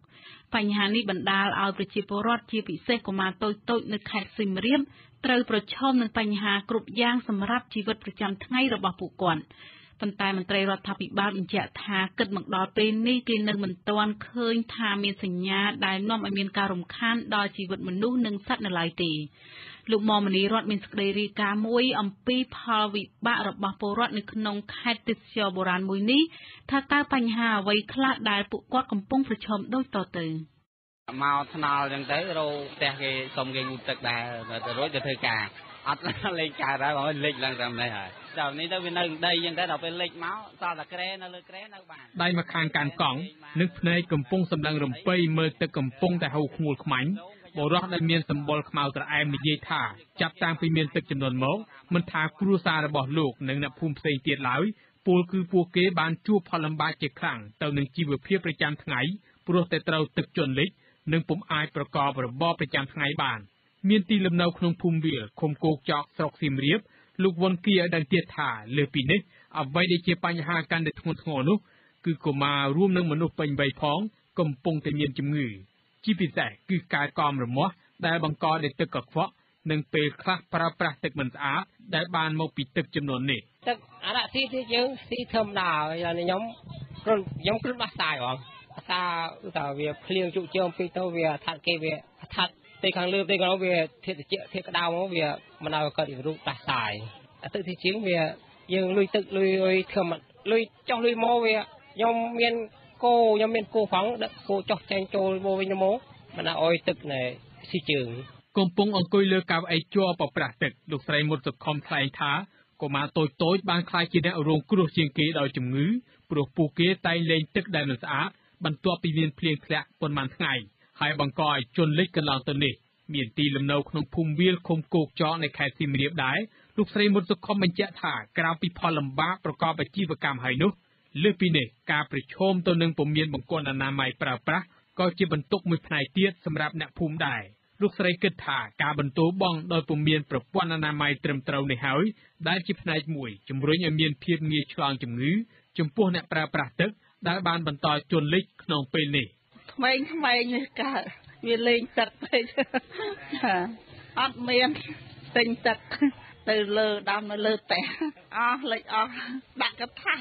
D: បញ្ហានេះបណ្ដាលឲ្យប្រជាពលរដ្ឋជាពិសេសកុមារតូចៗនៅខេត្តសៀមរាបត្រូវប្រឈមនឹងបញ្ហាគ្រប់យ៉ាងសម្រាប់ជីវិតប្រចាំថ្ងៃរបស់ពួកគាត់ប៉ុន្តែមន្ត្រីរដ្ឋាភិបាលបញ្ជាក់ថាគិតមកដល់ពេលនេះគេនៅមិនទាន់ឃើញថាមានសញ្ញាដែលនាំឲ្យមានការរំខានដល់ជីវិតមនុស្សនិងសត្វនៅឡើយទេលោកមមនីរដ្ឋមានសេចក្តីរាយការណ៍មួយអំពីផលវិបាករបស់ពលរដ្ឋនៅក្នុងខេត្តទេសចរបុរាណមួយនេះថាតើបញ្ហាអ្វីខ្លះដែលពួកគាត់កំពុងប្រឈមដូចតទៅ
M: មកថ្នល់អញ្ចឹងទៅរោផ្ទះគេសុំគេងូតទឹកដែរទៅរួចទៅធ្វើការអត់លេងកើតហើយបងលេចឡើងតាមនេះហើយដល់នេះទៅវានៅដីអញ្ចឹងទៅដល់ពេលលេចមកសល់តែក្រែនៅលើក្រែនៅបាន
E: ដៃមកខាងកាន់កង់នឹងភ្នែកកំពុងសម្លឹងរំពៃមើលទឹកកំពុងតែហូរខ្មួលខ្មាញ់បរិះដែលមានសម្បុរខ្មៅត្រអែមនិយាយថាចាប់តាំងពីមានទឹកចំនួនមកមិនថាគ្រួសាររបស់លោកនិងអ្នកភូមិផ្សេងទៀតឡើយពលគឺពួកគេបានជួបផលលំបាកជាខ្លាំងទៅនឹងជីវភាពប្រចាំថ្ងៃព្រោះតែត្រូវទឹកជន់លិចនិងពុំអាចប្រកបរបរប្រចាំថ្ងៃបានមានទីលំនៅក្នុងភូមិវាលឃុំគោកចកស្រុកសៀមរាបលោកវុនគីឲ្យដឹងទៀតថាលើពីនេះអ្វីដែលជាបញ្ហាកាន់តែធ្ងន់ធ្ងរនោះគឺកុមាររួមនឹងមនុស្សពេញវ័យផងកំពុងតែមានជំងឺជាពិសេសគឺការកមរមាស់ដែលបង្កដោយទឹកកខ្វក់និងពេលខ្លះប្រើប្រាស់ទឹកមិនស្អាតដែលបានមកពីទឹកចំនួននេះ
M: ទឹកអារ៉ាស៊ីទីយើងស៊ីធម្មតាខ្ញុំខ្ញុំគ្រុនដោះស្រាយហ្មងថាថាវាភ្លៀងជក់ជើងពេកទៅវាថាត់គេវាថាត់ទីខាងលើទីខាងនោះវាធាតុត្រជាក់ធាតុក្តៅមកវាមិនឲ្យកើតរូបដោះស្រាយអាទឹកទីជាងវាយើងលុយទឹកលុយលុយធ្វើមិនលុយចោះលុយមកវាខ្ញុំមានគោខ្ញុំមានគោផងដឹកគោចោះចែងចូលមកវិញមកមិនឲ្យទឹកណែស៊ីជើង
E: កំពុងអង្គុយលើកៅអីជាប់ប្រប្រាស់ទឹកលោកស្រីមុតសុខំថ្លែងថាកុមារតូចតូចបានខ្លាចជាអ្នករងគ្រោះជាងគេដោយជំងឺព្រោះពួកគេតែងលេងទឹកដែលមិនស្អាតបន្ទាប់ពីមានភ្លៀងធ្លាក់ប៉ុន្មានថ្ងៃហើយបង្កឲ្យជន់លិចកន្លងទៅនេះមានទីលំនៅក្នុងភូមិវាលឃុំគោកចកនៃខេត្តសៀមរាបដែរលោកស្រីមុតសុខំបញ្ជាក់ថាក្រៅពីផលលំបាកប្រកបអាជីវកម្មហើយនោះលើសពីនេះការប្រឈមទៅនឹងពុំមានបង្គន់អនាម័យប្រើប្រាស់ក៏ជាបន្ទុកមួយផ្នែកទៀតសម្រាប់អ្នកភូមិដែរលោកស្រីគិតថាការបន្ទោបង់ដោយពុំមានប្រព័ន្ធអនាម័យត្រឹមត្រូវនេះហើយដែលជាផ្នែកមួយជំរុញឲ្យមានភាពងាយឆ្លងជំងឺចំពោះអ្នកប្រើប្រាស់ទឹកដែលបានបន្តជន់លិចក្នុងពេលនេះ
N: ក្មេងក្មេងនេះកើតវាលេងទឹកពេកអត់មានទិញទឹកទៅលើដាំនៅលើផ្ទះអស់លិចអស់ដាក់កថា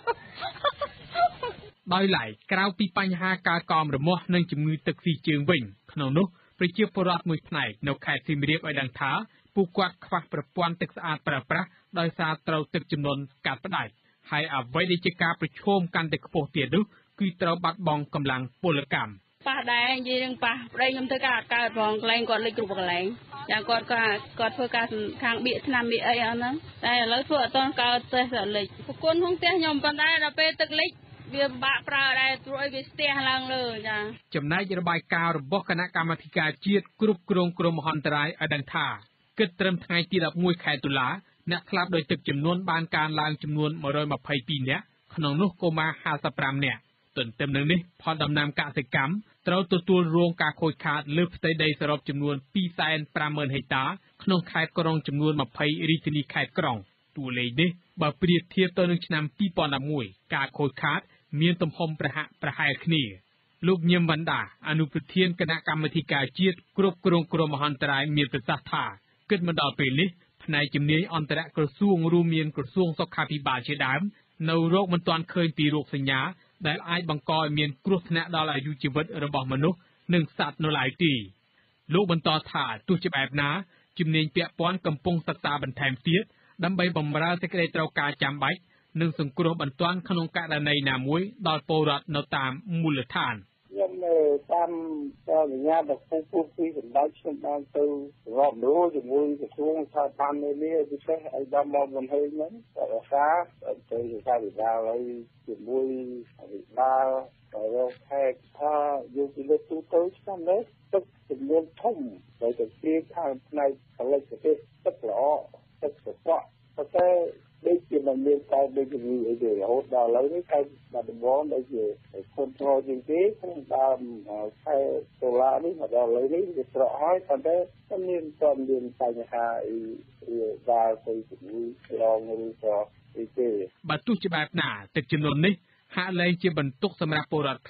E: ដោយឡែកក្រៅពីបញ្ហាការកមរមាស់និងជំងឺទឹកស៊ីជើងវិញក្នុងនោះប្រជាពលរដ្ឋមួយផ្នែកនៅខេត្តសៀមរាបឲ្យដឹងថាពួកគាត់ខ្វះប្រព័ន្ធទឹកស្អាតប្រើប្រាស់ដោយសារត្រូវទឹកចំនួនកាត់ផ្ដាច់ហើយអ្វីដែលជាការប្រឈមកាន់តែខ្ពស់ទៀតនោះគឺត្រូវបាត់បង់កម្លាំងពលកម្ម
N: ប៉ះដែរនិយាយនឹងប៉ះប្តីខ្ញុំធ្វើការកើតផងកន្លែងគាត់លេចគ្រប់កន្លែងយ៉ាងគាត់គាត់គាត់ធ្វើការខាងបៀកឆ្នាំបៀកអីអស់ហ្នឹងតែឥឡូវធ្វើអត់ទាន់កើតទេលេចប្រគល់ក្នុងផ្ទះខ្ញុំប៉ុន្តែដល់ពេលទឹកលិចវាពិបាកប្រើដែរព្រោះអីវាស្ទះឡើងលើចា
E: ចំណែករបាយការណ៍របស់គណៈកម្មាធិការជាតិគ្រប់គ្រងគ្រោះមហន្តរាយឲ្យដឹងថាគិតត្រឹមថ្ងៃទីដប់មួយខែតុលាអ្នកស្លាប់ដោយទឹកចំនួនបានកើនឡើងចំនួនមួយរយម្ភៃពីរនាក់ក្នុងនោះកុមារห้าสิบห้าនាក់ទន្ទឹមនឹងនេះផលដំណាំកសិកម្មត្រូវទទួលរងការខូចខាតលើផ្ទៃដីសរុបចំនួនពីរសែនប្រាំម៉ឺនហិកតាក្នុងខេត្តក្រុងចំនួនម្ភៃរាជធានីខេត្តក្រុងតួលេខនេះបើប្រៀបធៀបទៅនឹងឆ្នាំពីរពាន់ដប់មួយការខូចខាតមានទំហំប្រហាក់ប្រហែលគ្នាលោកញឹមវណ្ដាអនុប្រធានគណៈកម្មាធិការជាតិគ្រប់គ្រងគ្រោះមហន្តរាយមានប្រសាសន៍ថាគិតមកដល់ពេលនេះផ្នែកជំនាញអន្តរក្រសួងរួមមានក្រសួងសុខាភិបាលជាដើមនៅរោគមិនទាន់ឃើញពីរោគសញ្ញាដែលអាចបង្កឲ្យមានគ្រោះថ្នាក់ដល់អាយុជីវិតរបស់មនុស្សនិងសត្វនៅឡើយទេលោកបន្តថាទោះជាបែបណាជំនាញពាក់ព័ន្ធកំពុងសិក្សាបន្ថែមទៀតដើម្បីបម្រើសេចក្តីត្រូវការចាំបាច់និងសង្គ្រោះបន្ទាន់ក្នុងករណីណាមួយដល់ពលរដ្ឋនៅតាមមូលដ្ឋាន
O: ខ្ញុំនៅតាមសញ្ញារបស់ពូពូពីសម្ដេចខ្ញុំបានទៅរាប់រយជាមួយក្រសួងស្ថាប័ននេះពិសេសឲ្យដល់មកបំពេញហ្នឹងរក្សាទៅសាវិបាលហើយជាមួយអភិបាលរកខេត្តថាយកពីលើទូទៅឆ្នាំនេះទឹកចំនួនធំដោយតែជាខាងផ្នែកផលិតទេសទឹកល្អទឹកស្រកប៉ុន្តែដូចជាមិនមានតែដូចជាអីទេរហូតដល់ឥឡូវនេះតែបាត់ដំបងដូចជាធនធ្ងរជាងគេក្នុងដើមខែតុលានេះមកដល់ឥឡូវនេះវាស្រកហើយប៉ុន្តែមិនមានតន់មានបញ្ហាអីដែលទៅជំងឺក្រងឬក៏អីទេ
E: បើទោះជាបែបណាទឹកចំនួននេះហាក់លែងជាបន្ទុកសម្រាប់ពលរដ្ឋខ្លះ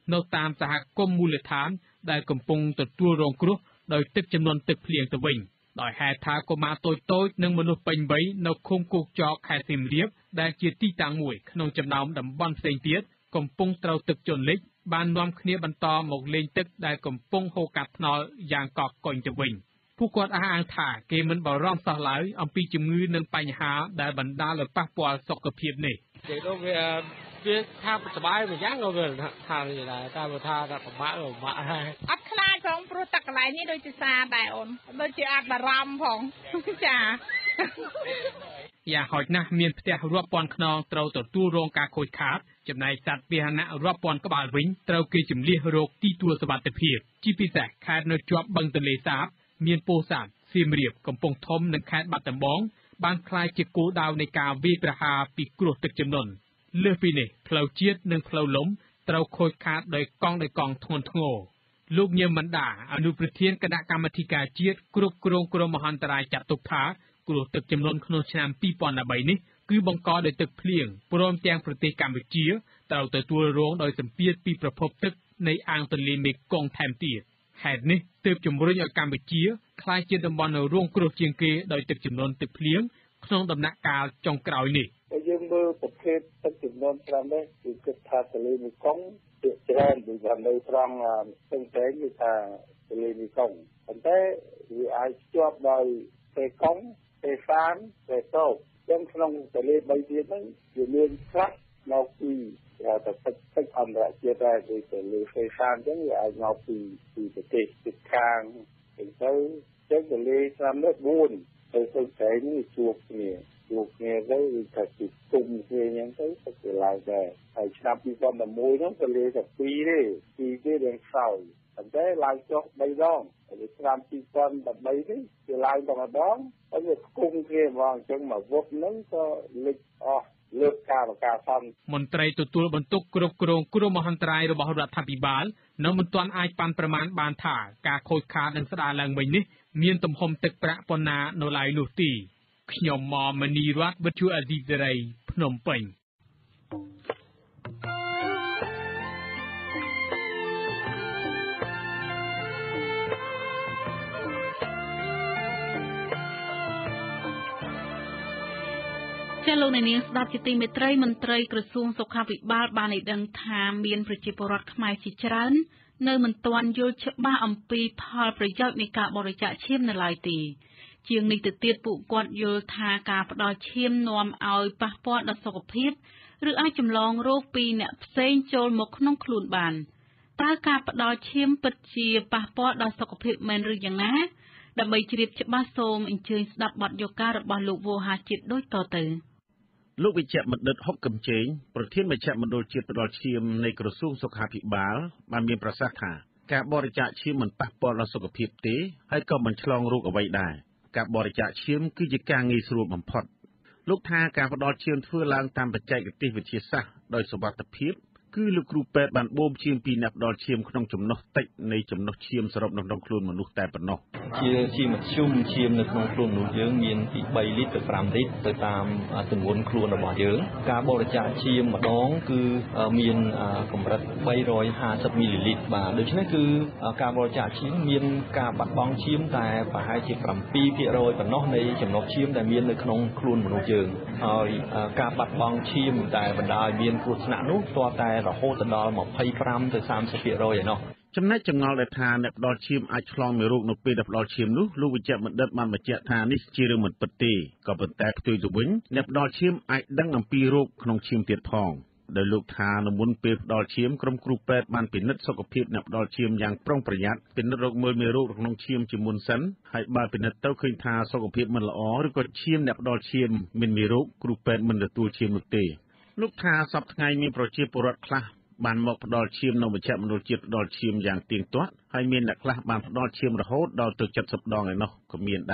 P: នៅតាមសហគមន៍មូលដ្ឋានដែលកំពុងទទួលរងគ្រោះដោយទឹកជំនន់ទឹកភ្លៀងទៅវិញដោយហេតុថាកុមារតូចតូចនិងមនុស្សពេញវ័យនៅឃុំគោកចកខេត្តសៀមរាបដែលជាទីតាំងមួយក្នុងចំណោមតំបន់ផ្សេងទៀតកំពុងត្រូវទឹកជន់លិចបាននាំគ្នាបន្តមកលេងទឹកដែលកំពុងហូរកាត់ថ្នល់យ៉ាងកកកុញទៅវិញពួកគាត់អះអាងថាគេមិនបារម្ភសោះឡើយអំពីជំងឺនិងបញ្ហាដែលបណ្ដាលឲ្យប៉ះពាល់សុខភាពនេះ
M: គេទៅវាវាថាសบายមួយយ៉ាងក៏វាថានេះដែរតែបើថាថាពិបាកពិបាកហើយ
Q: អត់ខ្លាចផងព្រោះទឹកកន្លែងនេះដូចជាសាដែរអូនដូចជាអត់បារម្ភផងចា
P: យ៉ាងហោចណាស់មានផ្ទះរាប់ពាន់ខ្នងត្រូវទទួលរងការខូចខាតចំណែកសត្វពាហនៈរាប់ពាន់ក្បាលវិញត្រូវគេជម្លៀសរកទីទួលសុវត្ថិភាពជាពិសេសខេត្តនៅជាប់បឹងទន្លេសាបមានពោធិ៍សាត់សៀមរាបកំពង់ធំនិងខេត្តបាត់ដំបងបានក្លាយជាគោលដៅនៃការវាយប្រហារពីគ្រោះទឹកជំនន់លើសពីនេះផ្លូវជាតិនិងផ្លូវលំត្រូវខូចខាតដោយកង់ដោយកង់ធ្ងន់ធ្ងរលោកញឹមបណ្ដាអនុប្រធានគណៈកម្មាធិការជាតិគ្រប់គ្រងគ្រោះមហន្តរាយចាត់ទុកថាគ្រោះទឹកជំនន់ក្នុងឆ្នាំពីរពាន់ដប់បីនេះគឺបង្កដោយទឹកភ្លៀងព្រមទាំងប្រទេសកម្ពុជាត្រូវទទួលរងដោយសម្ពាធពីប្រភពទឹកនៃអាងទន្លេមេគង្គថែមទៀតហេតុនេះទើបជំរុញឲ្យកម្ពុជាក្លាយជាតំបន់រងគ្រោះជាងគេដោយទឹកជំនន់ទឹកភ្លៀងក្នុងដំណាក់កាលចុងក្រោយនេះ
O: យើងមើលប្រភេទទឹកជំនន់ត្រង់នេះគឺគិតថាទន្លេមេគង្គជាច្រើនពីថានៅត្រង់ផ្សេងផ្សេងគឺថាទន្លេមេគង្គប៉ុន្តែវាអាចភ្ជាប់ដោយពេលកង់ពេលសានពេលតោកចឹងក្នុងទន្លេបីទៀតហ្នឹងវាមានខ្លះមកពីតែទឹកទឹកអន្តរជាតិដែរដូចទន្លេពេលសានចឹងវាអាចមកពីពីប្រទេសជិតខាងទៅចឹងទន្លេឆ្នាំនេះបួនទៅទៅតែនេះជួបគ្នាជួបគ្នាទៅវាថាជិះគុំគ្នាអញ្ចឹងទៅទឹកវាឡើងដែរហើយឆ្នាំពីរពាន់ដប់មួយហ្នឹងទន្លេតែពីរទេពីរទេរៀងខ្សោយប៉ុន្តែឡើងចុះបីដងហើយឆ្នាំពីរពាន់ដប់បីនេះវាឡើងតែម្ដងហើយវាគុំគ្នាហ្មងអញ្ចឹងមកវឹកហ្នឹងក៏លិចអស់លើកការប្រកាសសន្តិ
P: មន្ត្រីទទួលបន្ទុកគ្រប់គ្រងគ្រោះមហន្តរាយរបស់រដ្ឋាភិបាលនៅមិនទាន់អាចប៉ាន់ប្រមាណបានថាការខូចខាតនិងស្ដារឡើងវិញនេះមានទំហំទឹកប្រាក់ប៉ុណ្ណានៅឡើយនោះទេខ្ញុំម៉មនីរតវិទ្យុអាស៊ីសេរីភ្នំពេញ
D: ជាលោកអ្នកនាងស្ដាប់ជាទីមេត្រីមន្ត្រីក្រសួងសុខាភិបាលបានឲ្យដឹងថាមានប្រជាពលរដ្ឋខ្មែរជាច្រើននៅមិនទាន់យល់ច្បាស់អំពីផលប្រយោជន៍នៃការបរិច្ចាគឈាមនៅឡើយទេជាងនេះទៅទៀតពួកគាត់យល់ថាការផ្ដល់ឈាមនាំឲ្យប៉ះពាល់ដល់សុខភាពឬអាចចម្លងរោគពីអ្នកផ្សេងចូលមកក្នុងខ្លួនបានតើការផ្ដល់ឈាមពិតជាប៉ះពាល់ដល់សុខភាពមែនឬយ៉ាងណាដើម្បីជ្រាបច្បាស់សូមអញ្ជើញស្ដាប់បទយការបស់លោកវោហាជាតិដូចតទៅ
F: លោកវិជ្ជបណ្ឌិតហុកកំជេងប្រធានមជ្ឈមណ្ឌលជាតិផ្ដល់ឈាមនៃក្រសួងសុខាភិបាលបានមានប្រសាសន៍ថាការបរិច្ចាគឈាមមិនប៉ះពាល់ដល់សុខភាពទេហើយក៏មិនឆ្លងរោគអ្វីដែរការបរិច្ចាគឈាមគឺជាការងាយស្រួលបំផុតលោកថាការផ្ដល់ឈាមធ្វើឡើងតាមបច្ចេកទេសវិទ្យាសាស្ត្រដោយសុវត្ថិភាពគឺលោកគ្រូពេទ្យបានបូមឈាមពីអ្នកផ្ដល់ឈាមក្នុងចំណុះតិចនៃចំណុះឈាមសរុបនៅក្នុងខ្លួនមនុស្សតែប៉ុណ្ណោះ
R: ជាជាមធ្យមឈាមនៅក្នុងខ្លួនមនុស្សយើងមានពីបីលីត្រទៅប្រាំលីត្រទៅតាមទម្ងន់ខ្លួនរបស់យើងការបរិច្ចាគឈាមម្ដងគឺមានកម្រិតបីរយហាសិបមីលីលីត្របាទដូច្នេះគឺការបរិច្ចាគឈាមមានការបាត់បង់ឈាមតែប្រហែលជាប្រាំពីរភាគរយប៉ុណ្ណោះនៃចំណុះឈាមដែលមាននៅក្នុងខ្លួនមនុស្សយើងហើយការបាត់បង់ឈាមដែលបណ្ដាលឲ្យមានគ្រោះថ្នាក់នោះទាល់តែរហូតដល់ម្ភៃប្រាំទៅសាមសិបភាគរយឯណោះ
F: ចំណែកចម្ងល់ដែលថាអ្នកផ្ដល់ឈាមអាចឆ្លងមេរោគនៅពេលដែលផ្ដល់ឈាមនោះលោកវិជ្ជបណ្ឌិតបានបញ្ជាក់ថានេះជារឿងមិនពិតទេក៏ប៉ុន្តែផ្ទុយទៅវិញអ្នកផ្ដល់ឈាមអាចដឹងអំពីរោគក្នុងឈាមទៀតផងដោយលោកថានៅមុនពេលផ្ដល់ឈាមក្រុមគ្រូពេទ្យបានពិនិត្យសុខភាពអ្នកផ្ដល់ឈាមយ៉ាងប្រុងប្រយ័ត្នពិនិត្យរកមើលមេរោគក្នុងឈាមជាមុនសិនហើយបើពិនិត្យទៅឃើញថាសុខភាពមិនល្អឬក៏ឈាមអ្នកផ្ដល់ឈាមមានមេរោគគ្រូពេទ្យមិនទទួលឈាមនោះទេលោកថាសប្តាហ៍ថ្ងៃមានប្រជាពលរដ្ឋខ្លះបានមកផ្ដល់ឈាមនៅមជ្ឈមណ្ឌលជាតិផ្ដល់ឈាមយ៉ាងទៀងទាត់ហើយមានអ្នកខ្លះបានផ្ដល់ឈាមរហូតដល់ទៅเจ็ดสิบដងឯណោះក៏មានដែរ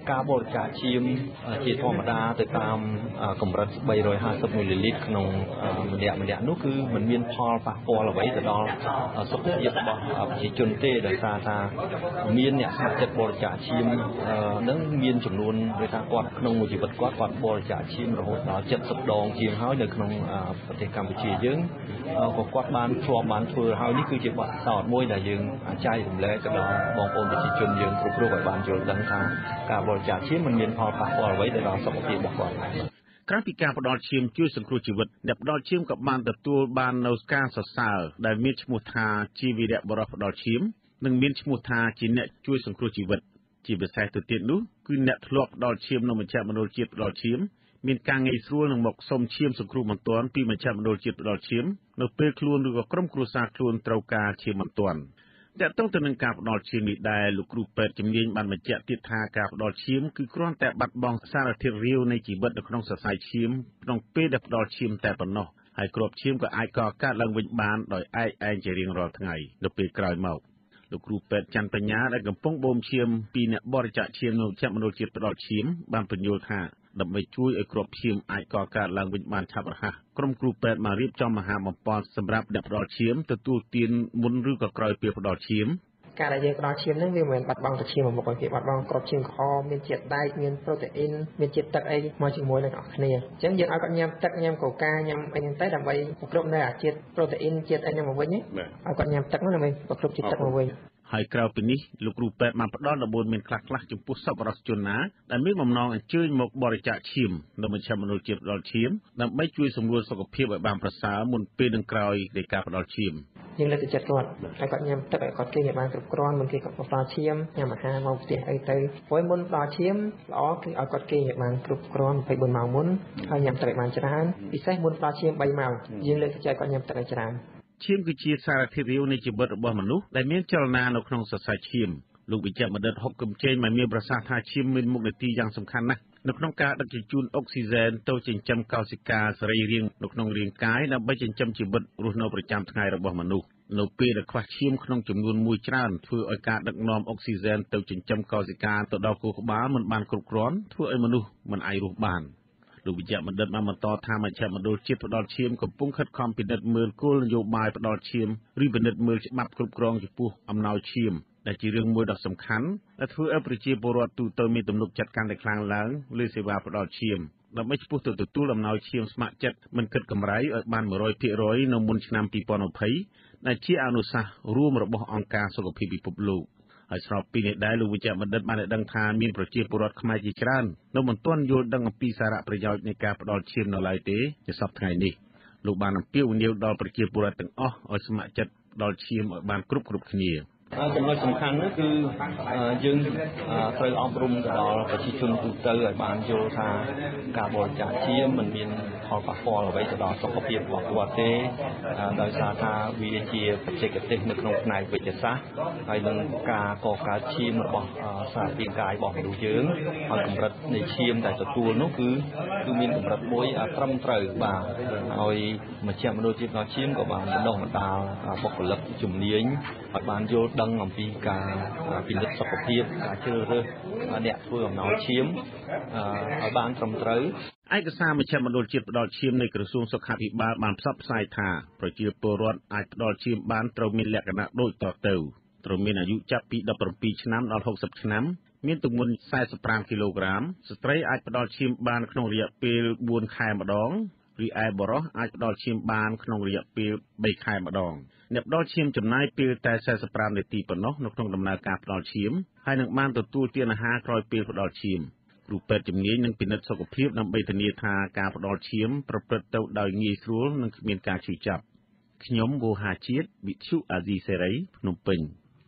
R: ការបរិច្ចាគឈាមជាធម្មតាទៅតាមកម្រិតបីរយห้าสิบមីលីលីត្រក្នុងម្នាក់ម្នាក់នោះគឺมันមានផលប៉ះពាល់អ្វីទៅដល់សុខភាពរបស់ប្រជាជនទេដោយសារថាមានអ្នកស្ម័គ្រចិត្តបរិច្ចាគឈាមនឹងមានចំនួនដូចថាគាត់ក្នុងមួយជីវិតគាត់គាត់បរិច្ចាគឈាមរហូតដល់เจ็ดสิบដងជាងហើយនៅក្នុងប្រទេសកម្ពុជាយើងក៏គាត់បានធ្លាប់បានធ្វើហើយនេះគឺជាបទពិសោធន៍មួយដែលយើងចែករំលែកទៅដល់បងប្អូនប្រជាជនយើងគ្រប់រូបឲ្យបានយល់ដឹងថាការបរិច្ចាគឈាមมันមានផលប៉ះពាល់អ្វីទៅដល់សុខភាពរបស់គាត់
F: ក្រៅពីការផ្ដល់ឈាមជួយសង្គ្រោះជីវិតអ្នកផ្ដល់ឈាមក៏បានទទួលបាននូវការសរសើរដែលមានឈ្មោះថាជាវីរបុរសផ្ដល់ឈាមនិងមានឈ្មោះថាជាអ្នកជួយសង្គ្រោះជីវិតជាពិសេសទៅទៀតនោះគឺអ្នកធ្លាប់ផ្ដល់ឈាមនៅមជ្ឈមណ្ឌលជាតិផ្ដល់ឈាមមានការងាយស្រួលនឹងមកសុំឈាមសង្គ្រោះបន្ទាន់ពីមជ្ឈមណ្ឌលជាតិផ្ដល់ឈាមនៅពេលខ្លួនឬក៏ក្រុមគ្រួសារខ្លួនត្រូវការឈាមបន្ទាន់តែតើទៅនឹងការផ្ដល់ឈាមនេះដែរលោកគ្រូពេទ្យជំនាញបានបញ្ជាក់ទៀតថាការផ្ដល់ឈាមគឺគ្រាន់តែបាត់បង់សារធាតុរាវនៃជីវិតនៅក្នុងសរសៃឈាមក្នុងពេលដែលផ្ដល់ឈាមតែប៉ុណ្ណោះហើយគ្រាប់ឈាមក៏អាចកកើតឡើងវិញបានដោយឯកឯងជារៀងរាល់ថ្ងៃនៅពេលក្រោយមកលោកគ្រូពេទ្យច័ន្ទបញ្ញាដែលកំពុងបូមឈាមពីអ្នកបរិច្ចាគឈាមនៅមជ្ឈមណ្ឌលជាតិផ្ដល់ឈាមបានបញ្យល់ថាដើម្បីជួយឲ្យគ្រាប់ឈាមអាចកកើតឡើងវិញបានឆាប់រហ័សក្រុមគ្រូពេទ្យបានរៀបចំមហាបំផន់សម្រាប់អ្នកផ្ដល់ឈាមទទួលទានមុនឬក៏ក្រោយពេលផ្ដល់ឈាម
S: ការដែលយើងផ្ដល់ឈាមហ្នឹងវាមិនមែនបាត់បង់តែឈាមមកមុខទេបាត់បង់គ្រាប់ឈាមក្រហមមានជាតិដែកមានប្រូតេអ៊ីនមានជាតិទឹកអីមកជាមួយនឹងអស់គ្នាអញ្ចឹងយើងឲ្យគាត់ញ៉ាំទឹកញ៉ាំកូកាញ៉ាំអីហ្នឹងទៅដើម្បីគ្រប់នៅអាជាតិប្រូតេអ៊ីនជាតិអីហ្នឹងមកវិញឲ្យគាត់ញ៉ាំទឹកហ្នឹងដើម្បីគ្រប់ជាតិទឹកមកវិញ
F: ហើយក្រៅពីនេះលោកគ្រូពេទ្យបានផ្ដល់ដំបូន្មានខ្លះៗចំពោះសប្បុរសជនណាដែលមានបំណងអញ្ជើញមកបរិច្ចាគឈាមនៅមជ្ឈមណ្ឌលជាតិផ្ដល់ឈាមដើម្បីជួយសម្រួលសុខភាពឲ្យបានប្រសើរមុនពេលនិងក្រោយនៃការផ្ដល់ឈាម
S: យើងលើកទឹកចិត្តគាត់ឲ្យគាត់ញ៉ាំទឹកឲ្យគាត់គេឲ្យបានគ្រប់គ្រាន់មុនគេគាត់ផ្ដល់ឈាមញ៉ាំអាហារមកផ្ទះអីទៅព្រោះមុនផ្ដល់ឈាមល្អគឺឲ្យគាត់គេឲ្យបានគ្រប់គ្រាន់ยี่สิบสี่ម៉ោងមុនហើយញ៉ាំទឹកឲ្យបានច្រើនពិសេសមុនផ្ដល់ឈាមបីម៉ោងយើងលើកទឹកចិត្តគាត់ញ៉ាំទឹកឲ្យច្រើន
F: ឈាមគឺជាសារធាតុរាវនៃជីវិតរបស់មនុស្សដែលមានចលនានៅក្នុងសរសៃឈាមលោកវិជ្ជបណ្ឌិតហុកកឹមជេងបានមានប្រសាសន៍ថាឈាមមានមុខនាទីយ៉ាងសំខាន់ណាស់នៅក្នុងការដឹកជញ្ជូនអុកស៊ីហ្សែនទៅចិញ្ចឹមកោសិកាសរីរាង្គនៅក្នុងរាងកាយដើម្បីចិញ្ចឹមជីវិតរស់នៅប្រចាំថ្ងៃរបស់មនុស្សនៅពេលដែលខ្វះឈាមក្នុងចំនួនមួយច្រើនធ្វើឲ្យការដឹកនាំអុកស៊ីហ្សែនទៅចិញ្ចឹមកោសិកាទៅដល់ខួរក្បាលមិនបានគ្រប់គ្រាន់ធ្វើឲ្យមនុស្សមិនអាចរស់បានលោកវិជ្ជបណ្ឌិតបានបន្តថាមជ្ឈមណ្ឌលជាតិផ្ដល់ឈាមកំពុងខិតខំពិនិត្យមើលគោលនយោបាយផ្ដល់ឈាមឬពិនិត្យមើលច្បាប់គ្រប់គ្រងចំពោះអំណោយឈាមដែលជារឿងមួយដ៏សំខាន់ដែលធ្វើឲ្យប្រជាពលរដ្ឋទូទៅមានទំនុកចិត្តកាន់តែខ្លាំងឡើងលើសេវាផ្ដល់ឈាមដើម្បីឆ្ពោះទៅទទួលអំណោយឈាមស្ម័គ្រចិត្តមិនគិតកម្រៃឲ្យបានone hundred percentនៅមុនឆ្នាំtwenty twentyដែលជាអនុសាសន៍រួមរបស់អង្គការសុខភាពពិភពលោកហើយស្របពីនេះដែរលោកវិជ្ជបណ្ឌិតបានឲ្យដឹងថាមានប្រជាពលរដ្ឋខ្មែរជាច្រើននៅមិនទាន់យល់ដឹងអំពីសារៈប្រយោជន៍នៃការផ្ដល់ឈាមនៅឡើយទេជាសប្តាហ៍ថ្ងៃនេះលោកបានអំពាវនាវដល់ប្រជាពលរដ្ឋទាំងអស់ឲ្យស្ម័គ្រចិត្តផ្ដល់ឈាមឲ្យបានគ្រប់គ្រប់គ្នា
R: ចំណុចសំខាន់នោះគឺយើងត្រូវអប់រំទៅដល់ប្រជាជនទូទៅឲ្យបានយល់ថាការបរិច្ចាគឈាមមិនមានផលប៉ះពាល់អ្វីទៅដល់សុខភាពរបស់គាត់ទេដោយសារថាវាជាបច្ចេកទេសនៅក្នុងផ្នែកវិទ្យាសាស្ត្រហើយនឹងការកកើតឈាមរបស់សារពាង្គកាយរបស់មនុស្សយើងហើយកម្រិតនៃឈាមដែលទទួលនោះគឺគឺមានកម្រិតមួយត្រឹមត្រូវបាទហើយមជ្ឈមណ្ឌលជាតិផ្ដល់ឈាមក៏បានបណ្ដុះបណ្ដាលបុគ្គលិកជំនាញឲ្យបានយល់ដឹងអំពីការពិនិត្យសុខភាពការជ្រើសរើសអ្នកធ្វើអំណោយឈាមឲ្យបានត្រឹមត្រូវ
F: ឯកសារមជ្ឈមណ្ឌលជាតិផ្ដល់ឈាមនៃក្រសួងសុខាភិបាលបានផ្សព្វផ្សាយថាប្រជាពលរដ្ឋអាចផ្ដល់ឈាមបានត្រូវមានលក្ខណៈដូចតទៅត្រូវមានអាយុចាប់ពីseventeenឆ្នាំដល់sixtyឆ្នាំមានទម្ងន់forty-fiveគីឡូក្រាមស្ត្រីអាចផ្ដល់ឈាមបានក្នុងរយៈពេលfourខែម្ដងរីឯបុរសអាចផ្ដល់ឈាមបានក្នុងរយៈពេលthreeខែម្ដងអ្នកផ្ដល់ឈាមចំណាយពេលតែforty-fiveនាទីប៉ុណ្ណោះនៅក្នុងដំណើរការផ្ដល់ឈាមហើយនឹងបានទទួលទានអាហារក្រោយពេលផ្ដល់ឈាមគ្រូពេទ្យជំនាញនឹងពិនិត្យសុខភាពដើម្បីធានាថាការផ្ដល់ឈាមប្រព្រឹត្តទៅដោយងាយស្រួលនិងគ្មានការឈឺចាប់ខ្ញុំវោហាជាតិវិទ្យុអាស៊ីសេរីភ្នំពេញ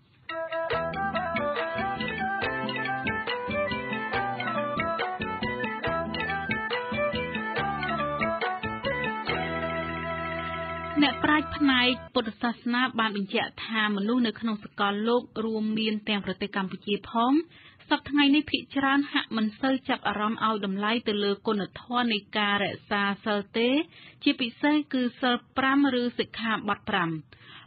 D: អ្នកប្រាជ្ញផ្នែកពុទ្ធសាសនាបានបញ្ជាក់ថាមនុស្សនៅក្នុងសកលលោករួមមានទាំងប្រទេសកម្ពុជាផងសប្តាហ៍ថ្ងៃនេះភាគច្រើនហាក់មិនសូវចាប់អារម្មណ៍ឲ្យតម្លៃទៅលើគុណធម៌នៃការរក្សាសីលទេជាពិសេសគឺសីលfiveឬសិក្ខាបទfive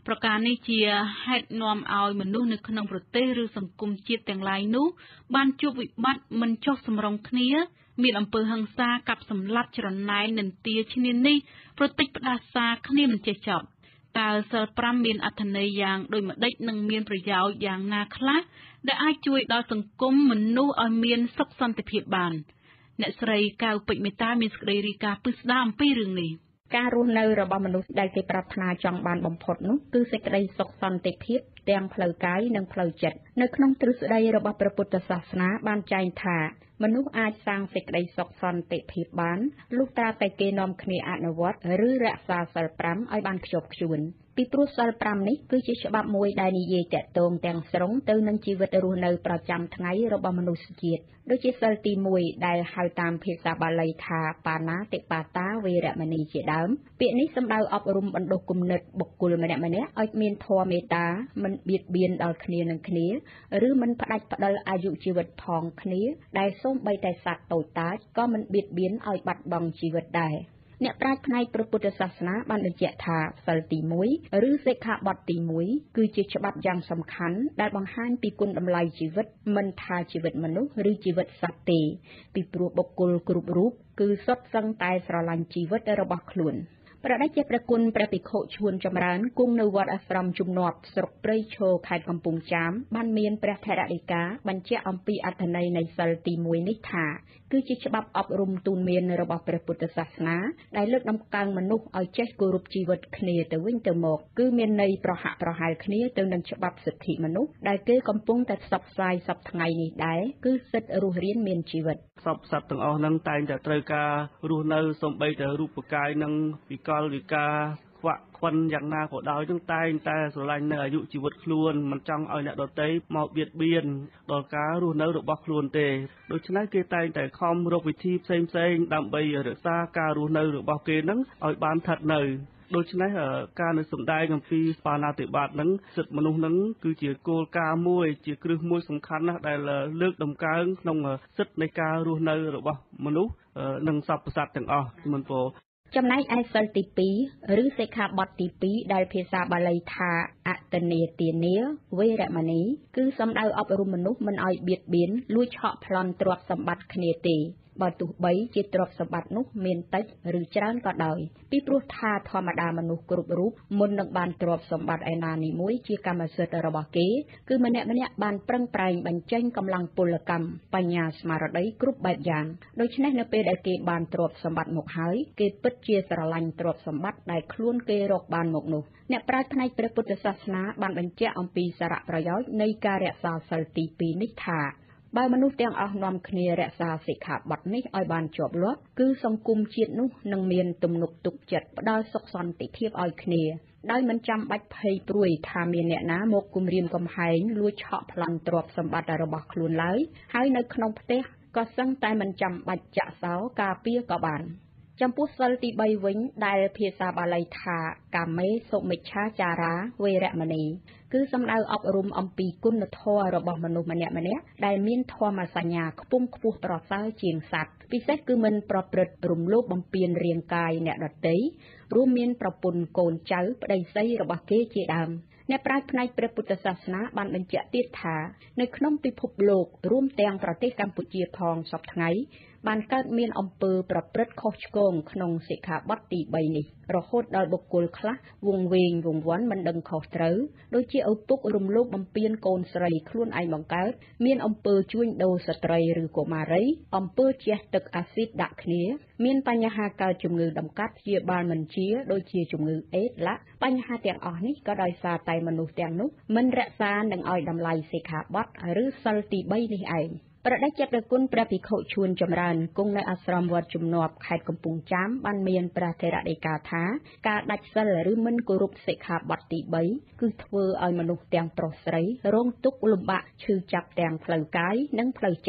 D: ប្រការនេះជាហេតុនាំឲ្យមនុស្សនៅក្នុងប្រទេសឬសង្គមជាតិទាំងឡាយនោះបានជួបវិបត្តិមិនចុះសម្រុងគ្នាមានអំពើហិង្សាកាប់សម្លាប់ច្រណែននិន្ទាឈ្នានីសប្រតិចផ្ដាសាគ្នាមិនចេះចប់តើសិលប្រាំមានអត្ថន័យយ៉ាងដូចម្ដេចនិងមានប្រយោជន៍យ៉ាងណាខ្លះដែលអាចជួយដល់សង្គមមនុស្សឲ្យមានសុខសន្តិភាពបានអ្នកស្រីកៅពេជ្រមេតាមានសេចក្តីរាយការណ៍ពិស្ដារអំពីរឿងនេះ
T: ការរស់នៅរបស់មនុស្សដែលគេប្រាថ្នាចង់បានបំផុតនោះគឺសេចក្តីសុខសន្តិភាពទាំងផ្លូវកាយនិងផ្លូវចិត្តនៅក្នុងទ្រឹស្ដីរបស់ព្រះពុទ្ធសាសនាបានចែងថាមនុស្សអាចសាងសេចក្តីសុខសន្តិភាពបានលុះត្រាតែគេនាំគ្នាអនុវត្តឬរក្សាសិលប្រាំឲ្យបានខ្ជាប់ខ្ជួនពីព្រោះសិលប្រាំនេះគឺជាច្បាប់មួយដែលនិយាយតាក់ទងទាំងស្រុងទៅនឹងជីវិតរស់នៅប្រចាំថ្ងៃរបស់មនុស្សជាតិដូចជាសិលទីមួយដែលហៅតាមភាសាបាលីថាបាណាតិបាតាវេរមណីជាដើមពាក្យនេះសំដៅអប់រំបណ្ដុះគំនិតបុគ្គលម្នាក់ៗឲ្យមានធម៌មេត្តាមិនបៀតបៀនដល់គ្នានឹងគ្នាឬមិនផ្ដាច់ផ្ដិលអាយុជីវិតផងគ្នាដែលសូម្បីតែសត្វតូចតាចក៏មិនបៀតបៀនឲ្យបាត់បង់ជីវិតដែរអ្នកប្រាជ្ញផ្នែកព្រះពុទ្ធសាសនាបានបញ្ជាក់ថាសិលទីមួយឬសិក្ខាបទទីមួយគឺជាច្បាប់យ៉ាងសំខាន់ដែលបង្ហាញពីគុណតម្លៃជីវិតមិនថាជីវិតមនុស្សឬជីវិតសត្វទេពីព្រោះបុគ្គលគ្រប់រូបគឺសុទ្ធសឹងតែស្រឡាញ់ជីវិតរបស់ខ្លួនព្រះរាជាព្រះគុណព្រះភិក្ខុឈួនចម្រើនគង់នៅវត្តអាស្រមជំនាប់ស្រុកព្រៃឈរខេត្តកំពង់ចាមបានមានព្រះថេរដីកាបញ្ជាក់អំពីអត្ថន័យនៃសិលទីមួយនេះថាគឺជាច្បាប់អប់រំទូនមានរបស់ព្រះពុទ្ធសាសនាដែលលើកដំកើងមនុស្សឲ្យចេះគោរពជីវិតគ្នាទៅវិញទៅមកគឺមានន័យប្រហាក់ប្រហែលគ្នាទៅនឹងច្បាប់សិទ្ធិមនុស្សដែលគេកំពុងតែផ្សព្វផ្សាយសប្តាហ៍ថ្ងៃនេះដែរគឺសិទ្ធិរស់រានមានជីវិត
K: សពសត្វទាំងអស់ហ្នឹងតែងតែត្រូវការរស់នៅសំបីតែរូបកាយនិងវិកលវិការខ្វាក់ខ្វិនយ៉ាងណាក៏ដោយនឹងតែងតែស្រឡាញ់នៅអាយុជីវិតខ្លួនមិនចង់ឲ្យអ្នកដទៃមកបៀតបៀនដល់ការរស់នៅរបស់ខ្លួនទេដូច្នេះគេតែងតែខំរកវិធីផ្សេងផ្សេងដើម្បីរក្សាការរស់នៅរបស់គេនឹងឲ្យបានស្ថិតនៅដូច្នេះការនៅសម្ដែងអំពីបាណាតិបាតនឹងសិទ្ធិមនុស្សនឹងគឺជាគោលការណ៍មួយជាគ្រឹះមួយសំខាន់ណាស់ដែលលើកដំកើងក្នុងសិទ្ធិនៃការរស់នៅរបស់មនុស្សនិងសត្វសត្វទាំងអស់មិនពោ
T: ចំណែកឯសិលទីពីរឬសិក្ខាបទទីពីរដែលភាសាបាលីថាអតនេទានាវេរមណីគឺសំដៅអប់រំមនុស្សមិនឲ្យបៀតបៀនលួចឆក់ប្លន់ទ្រព្យសម្បត្តិគ្នាទេបើទោះបីជាទ្រព្យសម្បត្តិនោះមានតិចឬច្រើនក៏ដោយពីព្រោះថាធម្មតាមនុស្សគ្រប់រូបមុននឹងបានទ្រព្យសម្បត្តិឯណានីមួយជាកម្មសិទ្ធិរបស់គេគឺម្នាក់ម្នាក់បានប្រឹងប្រែងបញ្ចេញកម្លាំងពលកម្មបញ្ញាស្មារតីគ្រប់បែបយ៉ាងដូច្នេះនៅពេលដែលគេបានទ្រព្យសម្បត្តិមកហើយគេពិតជាស្រឡាញ់ទ្រព្យសម្បត្តិដែលខ្លួនគេរកបានមកនោះអ្នកប្រាជ្ញផ្នែកព្រះពុទ្ធសាសនាបានបញ្ជាក់អំពីសារៈប្រយោជន៍នៃការរក្សាសិលទីពីរនេះថាបើមនុស្សទាំងអស់នាំគ្នារក្សាសិក្ខាបទនេះឲ្យបានជាប់លាប់គឺសង្គមជាតិនោះនឹងមានទំនុកទុកចិត្តផ្ដល់សុខសន្តិភាពឲ្យគ្នាដោយមិនចាំបាច់ភ័យព្រួយថាមានអ្នកណាមកគំរាមកំហែងលួចឆក់ប្លន់ទ្រព្យសម្បត្តិរបស់ខ្លួនឡើយហើយនៅក្នុងផ្ទះក៏សឹងតែមិនចាំបាច់ចាក់សោការពារក៏បានចំពោះសិលទីបីវិញដែលភាសាបាលីថាកាមេសុមិច្ឆាចារាវេរមណីគឺសំដៅអប់រំអំពីគុណធម៌របស់មនុស្សម្នាក់ម្នាក់ដែលមានធម៌សញ្ញាខ្ពង់ខ្ពស់ប្រសើរជាងសត្វពិសេសគឺមិនប្រព្រឹត្តរំលោភបំពានរាងកាយអ្នកដទៃរួមមានប្រពន្ធកូនចៅប្តីស្រីរបស់គេជាដើមអ្នកប្រាជ្ញផ្នែកព្រះពុទ្ធសាសនាបានបញ្ជាក់ទៀតថានៅក្នុងពិភពលោករួមទាំងប្រទេសកម្ពុជាផងសពថ្ងៃបានកើតមានអំពើប្រព្រឹត្តខុសឆ្គងក្នុងសិក្ខាបទទីបីនេះរហូតដល់បុគ្គលខ្លះវង្វេងវង្វាន់មិនដឹងខុសត្រូវដូចជាឪពុករំលោភបំពានកូនស្រីខ្លួនឯងបង្កើតមានអំពើជួញដូរស្ត្រីឬកុមារីអំពើជះទឹកអាស៊ីតដាក់គ្នាមានបញ្ហាកើតជំងឺដំកាត់ព្យាបាលមិនជាដូចជាជំងឺអេដឡាបញ្ហាទាំងអស់នេះក៏ដោយសារតែមនុស្សទាំងនោះមិនរក្សានិងឲ្យតម្លៃសិក្ខាបទឬសិលទីបីនេះឯងព្រះរាជាព្រះគុណព្រះភិក្ខុឈួនចម្រើនគង់នៅអាស្រមវត្តជំនាប់ខេត្តកំពង់ចាមបានមានព្រះថេរដីកាថាការដាច់សិលឬមិនគោរពសិក្ខាបទទីបីគឺធ្វើឲ្យមនុស្សទាំងប្រុសស្រីរងទុក្ខលំបាកឈឺចាប់ទាំងផ្លូវកាយនិងផ្លូវចិត្ត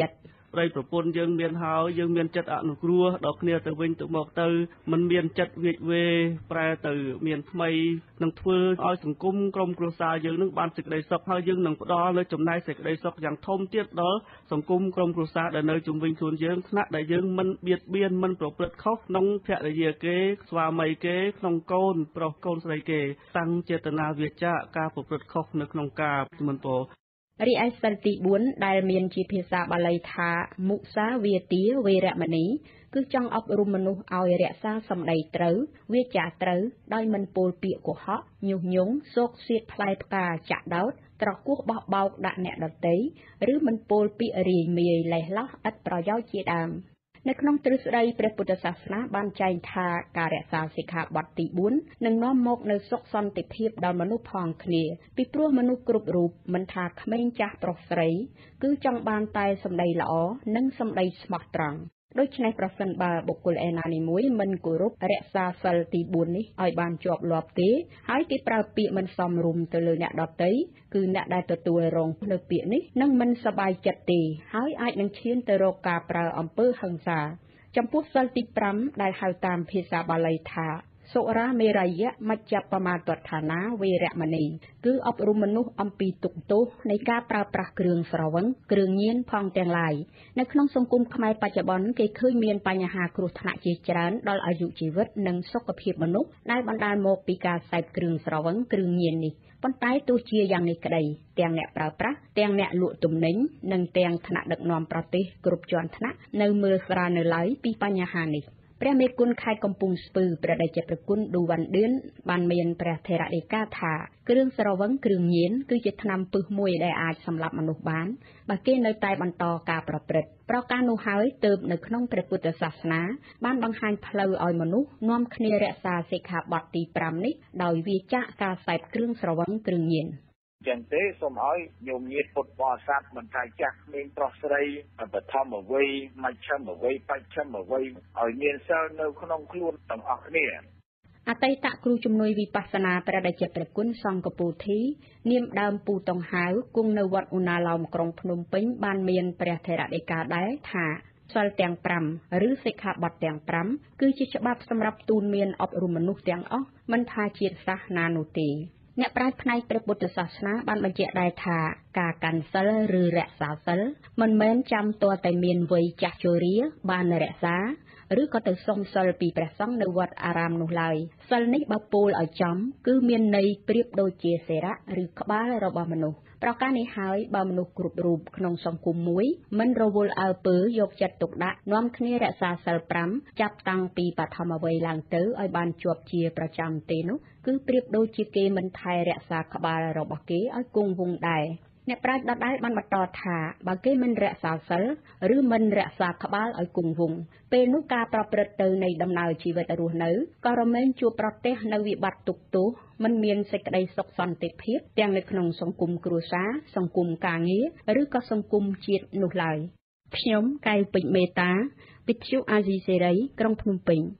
U: ប្តីប្រពន្ធយើងមានហើយយើងមានចិត្តអនុគ្រោះដល់គ្នាទៅវិញទៅមកទៅមិនមានចិត្តវាចវេប្រែទៅមានថ្មីនឹងធ្វើឲ្យសង្គមក្រុមគ្រួសារយើងនឹងបានសេចក្តីសុខហើយយើងនឹងផ្ដល់នូវចំណែកសេចក្តីសុខយ៉ាងធំទៀតដល់សង្គមក្រុមគ្រួសារដែលនៅជុំវិញខ្លួនយើងថ្នាក់ដែលយើងមិនបៀតបៀនមិនប្រព្រឹត្តខុសក្នុងភរិយាគេស្វាមីគេក្នុងកូនប្រុសកូនស្រីគេតាំងចេតនាវាចាការប្រព្រឹត្តខុសនៅក្នុងការមិនពោ
T: រីឯសិលទីបួនដែលមានជាភាសាបាលីថាមុសាវាទាវេរមណីគឺចង់អប់រំមនុស្សឲ្យរក្សាសម្ដីត្រូវវាចាត្រូវដោយមិនពោលពាក្យកុហកញុះញង់សោកសៀតផ្លែផ្កាចាក់ដោតត្រគោះបោះបោកដាក់អ្នកដទៃឬមិនពោលពាក្យរាយមាយលេះលោះឥតប្រយោជន៍ជាដើមនៅក្នុងទ្រឹស្ដីព្រះពុទ្ធសាសនាបានចែងថាការរក្សាសិក្ខាបទទីបួននឹងនាំមកនូវសុខសន្តិភាពដល់មនុស្សផងគ្នាពីព្រោះមនុស្សគ្រប់រូបមិនថាក្មេងចាស់ប្រុសស្រីគឺចង់បានតែសម្ដីល្អនិងសម្ដីស្មោះត្រង់ដូច្នេះប្រសិនបើបុគ្គលឯណានីមួយមិនគោរពរក្សាសិលទីបួននេះឲ្យបានជាប់លាប់ទេហើយគេប្រើពាក្យមិនសមរម្យទៅលើអ្នកដទៃគឺអ្នកដែលទទួលរងនៅពាក្យនេះនឹងមិនសប្បាយចិត្តទេហើយអាចនឹងឈានទៅរកការប្រើអំពើហិង្សាចំពោះសិលទីប្រាំដែលហៅតាមភាសាបាលីថាសុរាមេរយៈមជ្ជបមាទដ្ឋានាវេរមណីគឺអប់រំមនុស្សអំពីទុក្ខទោសនៃការប្រើប្រាស់គ្រឿងស្រវឹងគ្រឿងញៀនផងទាំងឡាយនៅក្នុងសង្គមខ្មែរបច្ចុប្បន្នគេឃើញមានបញ្ហាគ្រោះថ្នាក់ជាច្រើនដល់អាយុជីវិតនិងសុខភាពមនុស្សដែលបណ្ដាលមកពីការសេពគ្រឿងស្រវឹងគ្រឿងញៀននេះប៉ុន្តែទោះជាយ៉ាងនេះក្តីទាំងអ្នកប្រើប្រាស់ទាំងអ្នកលក់ទំនិញនិងទាំងថ្នាក់ដឹកនាំប្រទេសគ្រប់ជាន់ថ្នាក់នៅមើលស្រាលនៅឡើយពីបញ្ហានេះព្រះមេគុណខេត្តកំពង់ស្ពឺព្រះតេជព្រះគុណឌូវ៉ាន់ឌឿនបានមានព្រះថេរដីកាថាគ្រឿងស្រវឹងគ្រឿងញៀនគឺជាថ្នាំពិសមួយដែលអាចសម្លាប់មនុស្សបានបើគេនៅតែបន្តការប្រព្រឹត្តប្រការនោះហើយទើបនៅក្នុងព្រះពុទ្ធសាសនាបានបង្ហាញផ្លូវឲ្យមនុស្សនាំគ្នារក្សាសិក្ខាបទទីប្រាំនេះដោយវាចាកការសេពគ្រឿងស្រវឹងគ្រឿងញៀន
G: ចឹងទេសូមឲ្យញោមញាតិពុទ្ធបរិស័ទមិនថាចាស់ក្មេងប្រុសស្រីបឋមវ័យមជ្ឈិមវ័យបច្ឆិមវ័យឲ្យមានសិលនៅក្នុងខ្លួនទាំងអស់គ្នា
T: អតីតគ្រូជំនួយវិបស្សនាព្រះតេជព្រះគុណសង្ឃពោធិនាមដើមពូតុងហាវគង់នៅវត្តឧណាឡោមក្រុងភ្នំពេញបានមានព្រះថេរដីកាដែរថាសិលទាំងប្រាំឬសិក្ខាបទទាំងប្រាំគឺជាច្បាប់សម្រាប់ទូនមានអប់រំមនុស្សទាំងអស់មិនថាជាតិសាសន៍ណានោះទេអ្នកប្រាជ្ញផ្នែកព្រះពុទ្ធសាសនាបានបញ្ជាក់ដែរថាការកាន់សិលឬរក្សាសិលមិនមែនចាំទាល់តែមានវ័យចាស់ជរាបានរក្សាឬក៏ទៅសុំសិលពីព្រះសង្ឃនៅវត្តអារាមនោះឡើយសិលនេះបើពោលឲ្យចំគឺមានន័យប្រៀបដូចជាសិរៈឬក្បាលរបស់មនុស្សប្រការនេះហើយបើមនុស្សគ្រប់រូបក្នុងសង្គមមួយមិនរវល់អើពើយកចិត្តទុកដាក់នាំគ្នារក្សាសិលប្រាំចាប់តាំងពីបឋមវ័យឡើងទៅឲ្យបានជាប់ជាប្រចាំទេនោះគឺប្រៀបដូចជាគេមិនថែរក្សាក្បាលរបស់គេឲ្យគង់វង្សដែរអ្នកប្រាជ្ញដដែលបានបន្តថាបើគេមិនរក្សាសិលឬមិនរក្សាក្បាលឲ្យគង់វង្សពេលនោះការប្រព្រឹត្តទៅនៃដំណើរជីវិតរស់នៅក៏រមែងជួបប្រទះនៅវិបត្តិទុក្ខទោសមិនមានសេចក្តីសុខសន្តិភាពទាំងនៅក្នុងសង្គមគ្រួសារសង្គមការងារឬក៏សង្គមជាតិនោះឡើយខ្ញុំកែវពេជ្រមេតាវិទ្យុអាស៊ីសេរីក្រុងភ្នំពេញ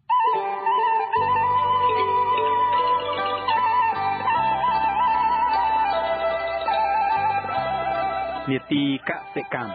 B: នេតិកសិកម្ម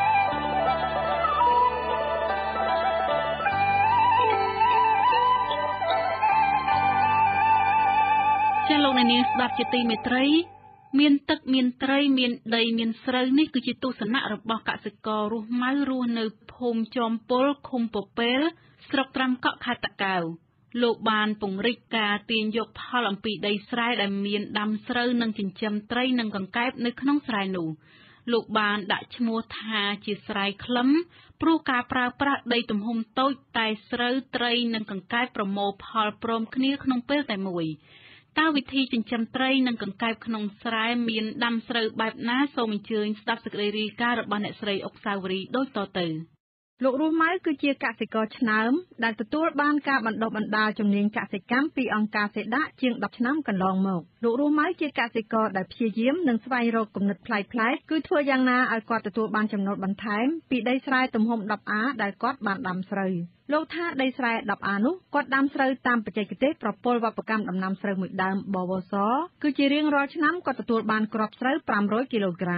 D: ចាលោកអ្នកនាងស្ដាប់ជាទីមេត្រីមានទឹកមានត្រីមានដីមានស្រូវនេះគឺជាទស្សនៈរបស់កសិកររស់ម៉ៅរស់នៅភូមិចំពលឃុំពពេលស្រុកត្រាំកក់ខេត្តតាកែវលោកបានពង្រីកការទាញយកផលអំពីដីស្រែដែលមានដាំស្រូវនិងចិញ្ចឹមត្រីនិងកង្កែបនៅក្នុងស្រែនោះលោកបានដាក់ឈ្មោះថាជាស្រែខ្លឹមព្រោះការប្រើប្រាស់ដីទំហំតូចតែស្រូវត្រីនិងកង្កែបប្រមូលផលព្រមគ្នាក្នុងពេលតែមួយតើវិធីចិញ្ចឹមត្រីនិងកង្កែបក្នុងស្រែមានដាំស្រូវបែបណាសូមអញ្ជើញស្ដាប់សេចក្តីរាយការណ៍របស់អ្នកស្រីអុកសាវរីដូចតទៅ
V: លោករស់ម៉ៅគឺជាកសិករឆ្នើមដែលទទួលបានការបណ្ដុះបណ្ដាលជំនាញកសិកម្មពីអង្គការសេដាជាងដប់ឆ្នាំកន្លងមកលោករស់ម៉ៅជាកសិករដែលព្យាយាមនិងស្វែងរកគំនិតប្លែកៗគឺធ្វើយ៉ាងណាឲ្យគាត់ទទួលបានចំណូលបន្ថែមពីដីស្រែទំហំដប់អាដែលគាត់បានដាំស្រូវលោកថាដីស្រែដប់អានោះគាត់ដាំស្រូវតាមបច្ចេកទេសប្រពលវប្បកម្មដំណាំស្រូវមួយដើមបវសគឺជារៀងរាល់ឆ្នាំគាត់ទទួលបានគ្រាប់ស្រូវប្រាំរយគីឡូក្រាម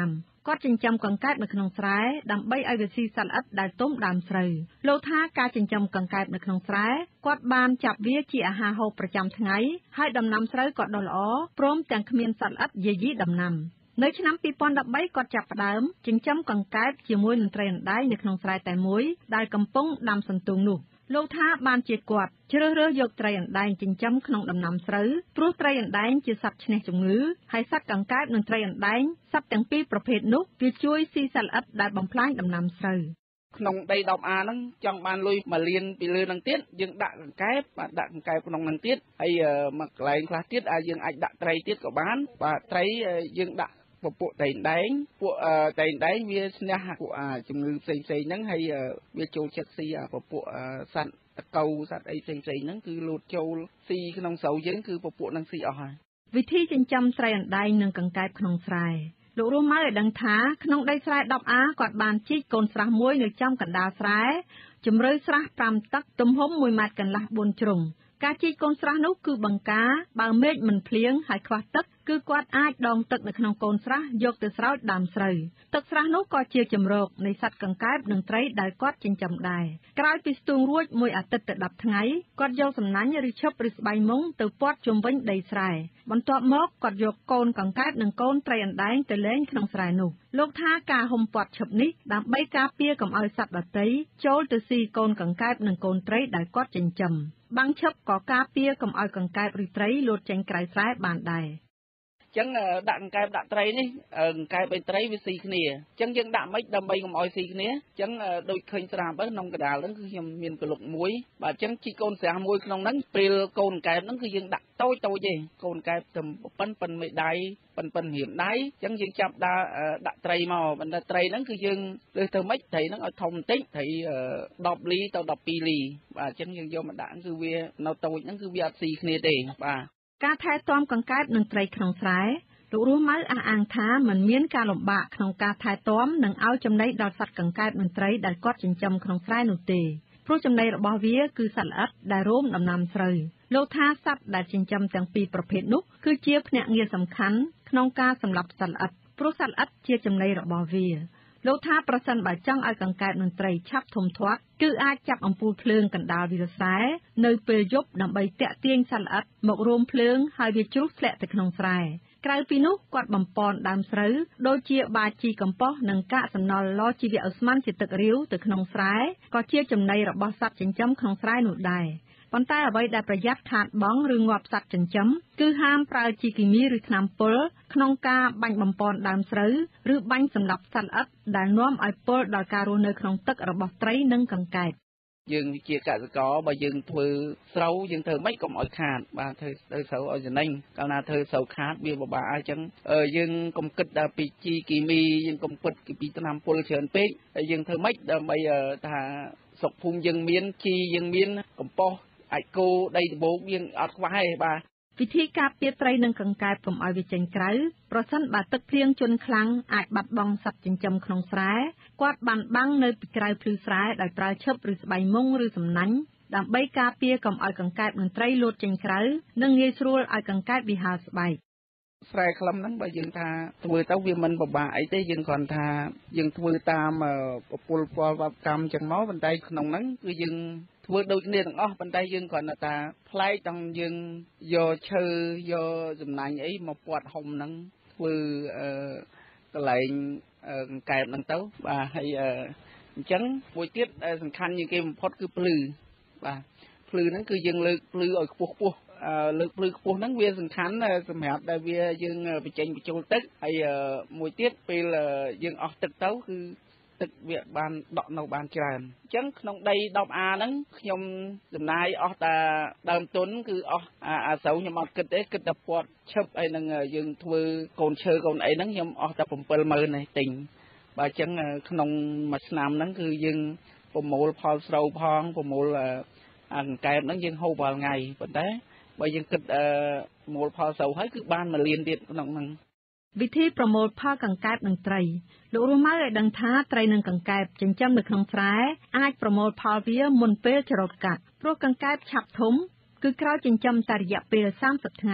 V: គាត់ចិញ្ចឹមកង្កែបនៅក្នុងស្រែដើម្បីឲ្យវាស៊ីសត្វល្អិតដែលទុំដើមស្រូវលោកថាការចិញ្ចឹមកង្កែបនៅក្នុងស្រែគាត់បានចាប់វាជាអាហារហូបប្រចាំថ្ងៃហើយដំណាំស្រូវក៏ដុះល្អព្រមទាំងគ្មានសត្វល្អិតយាយីដំណាំនៅឆ្នាំពីរពាន់ដប់បីគាត់ចាប់ផ្ដើមចិញ្ចឹមកង្កែបជាមួយនឹងត្រីអណ្ដែងនៅក្នុងស្រែតែមួយដែលកំពុងដាំសន្ទូងនោះលោកថាបានជាគាត់ជ្រើសរើសយកត្រីអណ្ដែងចិញ្ចឹមក្នុងដំណាំស្រូវព្រោះត្រីអណ្ដែងជាសត្វឈ្នះជំងឺហើយសត្វកង្កែបនិងត្រីអណ្ដែងសត្វទាំងពីរប្រភេទនោះវាជួយស៊ីសត្វល្អិតដែលបំផ្លាញដំណាំស្រូវ
A: ក្នុងដី ដប់អា ហ្នឹងចង់បានលុយមួយលានពីលើហ្នឹងទៀតយើងដាក់កង្កែបបាទដាក់កង្កែបក្នុងហ្នឹងទៀតហើយមកកន្លែងខ្លះទៀតយើងអាចដាក់ត្រីទៀតក៏បានបាទត្រីយើងដាក់ពពួកត្រីដែងពួកត្រីដែងវាស្នះពួកជំងឺផ្សេងផ្សេងហ្នឹងហើយវាចូលចិត្តស៊ីពពួកសត្វតកូវសត្វអីផ្សេងផ្សេងហ្នឹងគឺលូតចូលស៊ីក្នុងស្រូវយើងគឺពពួកហ្នឹងស៊ីអស់ហើយ
V: វិធីចិញ្ចឹមត្រីអណ្ដែងនិងកង្កែបក្នុងស្រែលោករស់ម៉ៅឲ្យដឹងថាក្នុងដីស្រែដប់អាគាត់បានជីកកូនស្រះមួយនៅចំកណ្ដាលស្រែជម្រៅស្រះប្រាំតឹកទំហំមួយម៉ែត្រកន្លះបួនជ្រុងការជីកកូនស្រះនោះគឺបង្ការបើមេឃមិនភ្លៀងហើយខ្វះទឹកគឺគាត់អាចដងទឹកនៅក្នុងកូនស្រះយកទៅស្រោចដើមស្រូវទឹកស្រះនោះក៏ជាជម្រកនៃសត្វកង្កែបនិងត្រីដែលគាត់ចិញ្ចឹមដែរក្រោយពីស្ទូងរួចមួយអាទិត្យទៅដប់ថ្ងៃគាត់យកសំណាញ់ឬឈឹបឬស្បៃមុងទៅព័ទ្ធជុំវិញដីស្រែបន្ទាប់មកគាត់យកកូនកង្កែបនិងកូនត្រីអណ្ដែងទៅលេងក្នុងស្រែនោះលោកថាការហុំព័ទ្ធឈឹបនេះដើម្បីការពារកុំឲ្យសត្វដទៃចូលទៅស៊ីកូនកង្កែបនិងកូនត្រីដែលគាត់ចិញ្ចឹមបាំងឈឹបក៏ការពារកុំឲ្យកង្កែបឬត្រីលោតចេញក្រៅស្រែបានដែរ
A: អញ្ចឹងដាក់កង្កែបដាក់ត្រីនេះកង្កែបឯត្រីវាស៊ីគ្នាអញ្ចឹងយើងដាក់មិនដើម្បីកុំឲ្យស៊ីគ្នាអញ្ចឹងដូចឃើញស្រាប់ទៅក្នុងកដាលហ្នឹងគឺខ្ញុំមានកលុកមួយបាទអញ្ចឹងជីកកូនស្រះមួយក្នុងហ្នឹងពេលកូនកង្កែបហ្នឹងគឺយើងដាក់តូចតូចទេកូនកង្កែបទៅប៉ុនប៉ុនមេដៃប៉ុនប៉ុនរៀមដៃអញ្ចឹងយើងចាប់ដាក់ដាក់ត្រីមកប៉ុន្តែត្រីហ្នឹងគឺយើងលើសទៅម៉េចត្រីហ្នឹងឲ្យធំបន្តិចត្រីដប់លីទៅដប់ពីរលីបាទអញ្ចឹងយើងយកមកដាក់គឺវានៅតូចហ្នឹងគឺវាអត់ស៊ីគ្នាទេបាទ
V: ការថែទាំកង្កែបនិងត្រីក្នុងស្រែលោករស់ម៉ៅអះអាងថាมันមានការលំបាកក្នុងការថែទាំនិងឲ្យចំណីដល់សត្វកង្កែបនិងត្រីដែលគាត់ចិញ្ចឹមក្នុងស្រែនោះទេព្រោះចំណីរបស់វាគឺសត្វល្អិតដែលរោមដំណាំស្រូវលោកថាសត្វដែលចិញ្ចឹមទាំងពីរប្រភេទនោះគឺជាភ្នាក់ងារសំខាន់ក្នុងការសម្លាប់សត្វល្អិតព្រោះសត្វល្អិតជាចំណីរបស់វាលោកថាប្រសិនបើចង់ឲ្យកង្កែបនិងត្រីឆាប់ធំធាត់គឺអាចចាប់អំពូលភ្លើងកណ្ដាលវាលស្រែនៅពេលយប់ដើម្បីទាក់ទាញសត្វល្អិតមករោមភ្លើងហើយវាជ្រុះធ្លាក់ទៅក្នុងស្រែក្រៅពីនោះគាត់បំពន់ដើមស្រូវដូចជាបាជីកំប៉ុស្តនិងកាកសំណល់ឡជីវឧស្ម័នជាទឹករាវទៅក្នុងស្រែក៏ជាចំណីរបស់សត្វចិញ្ចឹមក្នុងស្រែនោះដែរប៉ុន្តែអ្វីដែលប្រយ័ត្នខាតបង់ឬងាប់សត្វចិញ្ចឹមគឺហាមប្រើជីគីមីឬថ្នាំពុលក្នុងការបាញ់បំពន់ដើមស្រូវឬបាញ់សម្លាប់សត្វល្អិតដែលនាំឲ្យពុលដល់ការរស់នៅក្នុងទឹករបស់ត្រីនិងកង្កែប
A: យើងជាកសិករបើយើងធ្វើស្រូវយើងធ្វើម៉េចកុំឲ្យខាតបាទធ្វើទៅស្រូវឲ្យចំណេញកាលណាធ្វើស្រូវខាតវាពិបាកអញ្ចឹងយើងកុំគិតដល់ពីជីគីមីយើងកុំគិតពីថ្នាំពុលច្រើនពេកហើយយើងធ្វើម៉េចដើម្បីថាស្រុកភូមិយើងមានជីយើងមានកំប៉ុស្តអាចគោដីដបូកយើងអត់ខ្វះទេបាទ
V: វិធីការពារត្រីនិងកង្កែបកុំឲ្យវាចេញក្រៅប្រសិនបើទឹកភ្លៀងជន់ខ្លាំងអាចបាត់បង់សត្វចិញ្ចឹមក្នុងស្រែគាត់បានបាំងនៅពីក្រៅភ្លឺស្រែដោយប្រើឈឹបឬស្បៃមុងឬសំណាញ់ដើម្បីការពារកុំឲ្យកង្កែបនិងត្រីលោតចេញក្រៅនិងងាយស្រួលឲ្យកង្កែបវាហើរស្បែក
A: ស្រែខ្លឹមហ្នឹងបើយើងថាធ្វើទៅវាមិនពិបាកអីទេយើងគ្រាន់ថាយើងធ្វើតាមប្រពន្ធពលវប្បកម្មចឹងមកប៉ុន្តែក្នុងហ្នឹងគឺយើងធ្វើដូចគ្នាទាំងអស់ប៉ុន្តែយើងគ្រាន់តែថាផ្លែកទាំងយើងយកឈើយកសំណាញ់អីមកពាត់ហុំហ្នឹងធ្វើកន្លែងកង្កែបហ្នឹងទៅបាទហើយអញ្ចឹងមួយទៀតសំខាន់ជាងគេបំផុតគឺភ្លឺបាទភ្លឺហ្នឹងគឺយើងលើកភ្លឺឲ្យខ្ពស់ខ្ពស់លើកភ្លឺខ្ពស់ហ្នឹងវាសំខាន់សម្រាប់ដែលវាយើងបញ្ចេញបញ្ចូលទឹកហើយមួយទៀតពេលយើងអស់ទឹកទៅគឺទឹកវាបានដក់នៅបានច្រើនអញ្ចឹងក្នុងដីដប់អាហ្នឹងខ្ញុំចំណាយអស់តែដើមទុនគឺអស់អាស្រូវខ្ញុំអត់គិតទេគិតតែពាត់ឈឹបហើយនឹងយើងធ្វើកូនឈើកូនអីហ្នឹងខ្ញុំអស់តែbảyម៉ឺនឯងទិញបើអញ្ចឹងក្នុងមួយឆ្នាំហ្នឹងគឺយើងប្រមូលផលស្រូវផងប្រមូលអាកង្កែបហ្នឹងយើងហូបរាល់ថ្ងៃប៉ុន្តែបើយើងគិតប្រមូលផលស្រូវហើយគឺបានមួយលានទៀតក្នុងហ្នឹង
V: វិធីប្រមូលផលកង្កែបនិងត្រីលោករស់ម៉ៅឲ្យដឹងថាត្រីនិងកង្កែបចិញ្ចឹមនៅក្នុងស្រែអាចប្រមូលផលវាមុនពេលច្រូតកាត់ព្រោះកង្កែបឆាប់ធំគឺក្រោយចិញ្ចឹមតែរយៈពេលសាមសិបថ្ងៃ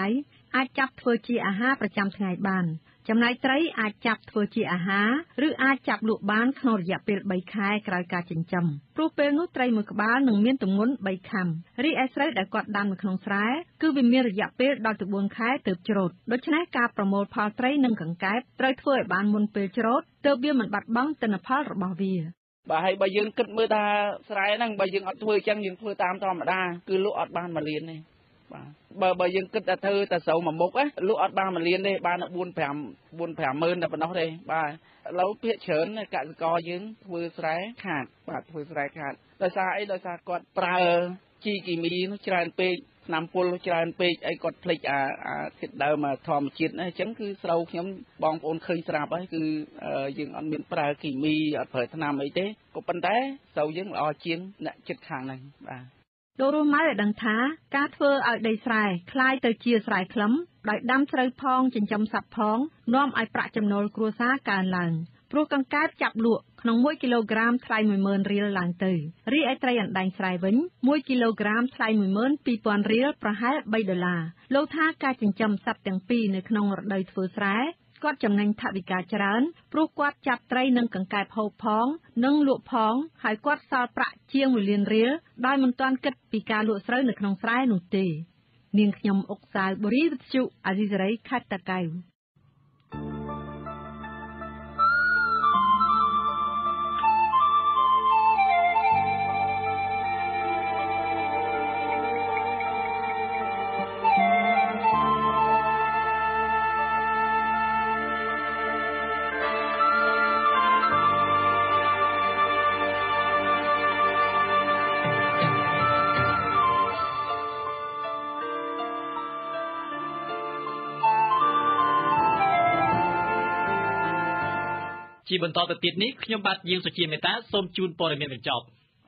V: អាចចាប់ធ្វើជាអាហារប្រចាំថ្ងៃបានចំណែកត្រីអាចចាប់ធ្វើជាអាហារឬអាចចាប់លក់បានក្នុងរយៈពេលបីខែក្រោយការចិញ្ចឹមព្រោះពេលនោះត្រីមួយក្បាលនឹងមានទម្ងន់បីខាំរីឯស្រូវដែលគាត់ដាំនៅក្នុងស្រែគឺវាមានរយៈពេលដល់ទៅបួនខែទើបច្រូតដូច្នេះការប្រមូលផលត្រីនិងកង្កែបត្រូវធ្វើឲ្យបានមុនពេលច្រូតទើបវាមិនបាត់បង់ទិន្នផលរបស់វា
A: បាទហើយបើយើងគិតមើលថាស្រែហ្នឹងបើយើងអត់ធ្វើអញ្ចឹងយើងធ្វើតាមធម្មតាគឺលក់អត់បានមួយលានទេបាទបើបើយើងគិតតែធ្វើតែស្រូវមួយមុខណាលក់អត់បានមួយលានទេបានតែ4 5 4 5ម៉ឺនតែប៉ុណ្ណោះទេបាទឥឡូវភាគច្រើនកសិករយើងធ្វើស្រែខាតបាទធ្វើស្រែខាតដោយសារអីដោយសារគាត់ប្រើជីគីមីនោះច្រើនពេកថ្នាំពុលច្រើនពេកអីគាត់ភ្លេចអាអាធាតុដើមធម្មជាតិហ្នឹងអញ្ចឹងគឺស្រូវខ្ញុំបងប្អូនឃើញស្រាប់ហើយគឺយើងអត់មានប្រើគីមីអត់ប្រើថ្នាំអីទេក៏ប៉ុន្តែស្រូវយើងល្អជាងអ្នកចិត្តខាងហ្នឹងបាទ
V: លោករស់ម៉ៅឲ្យដឹងថាការធ្វើឲ្យដីស្រែคล้ายទៅជាស្រែខ្លឹមដោយដាំស្រូវផងចិញ្ចឹមសត្វផងនាំឲ្យប្រាក់ចំណូលគ្រួសារកើនឡើងព្រោះកង្កែបចាប់លក់ក្នុងមួយគីឡូក្រាមថ្លៃមួយម៉ឺនរៀលឡើងទៅរីឯត្រីអណ្ដែងស្រែវិញមួយគីឡូក្រាមថ្លៃមួយម៉ឺនពីរពាន់រៀលប្រហែលបីដុល្លារលោកថាការចិញ្ចឹមសត្វទាំងពីរនៅក្នុងរដូវធ្វើស្រែគាត់ចំណេញថវិកាច្រើនព្រោះគាត់ចាប់ត្រីនិងកង្កែបហូបផងនិងលក់ផងហើយគាត់សល់ប្រាក់ជាងមួយលានរៀលដោយមិនទាន់គិតពីការលក់ស្រូវនៅក្នុងស្រែនោះទេនាងខ្ញុំអុកសាវបុរីវិទ្យុអាស៊ីសេរីខេត្តតាកែវ
E: ជាបន្តទៅទៀតនេះខ្ញុំបាទយាងសុជាមេតាសូមជូនព័ត៌មានបញ្ចប់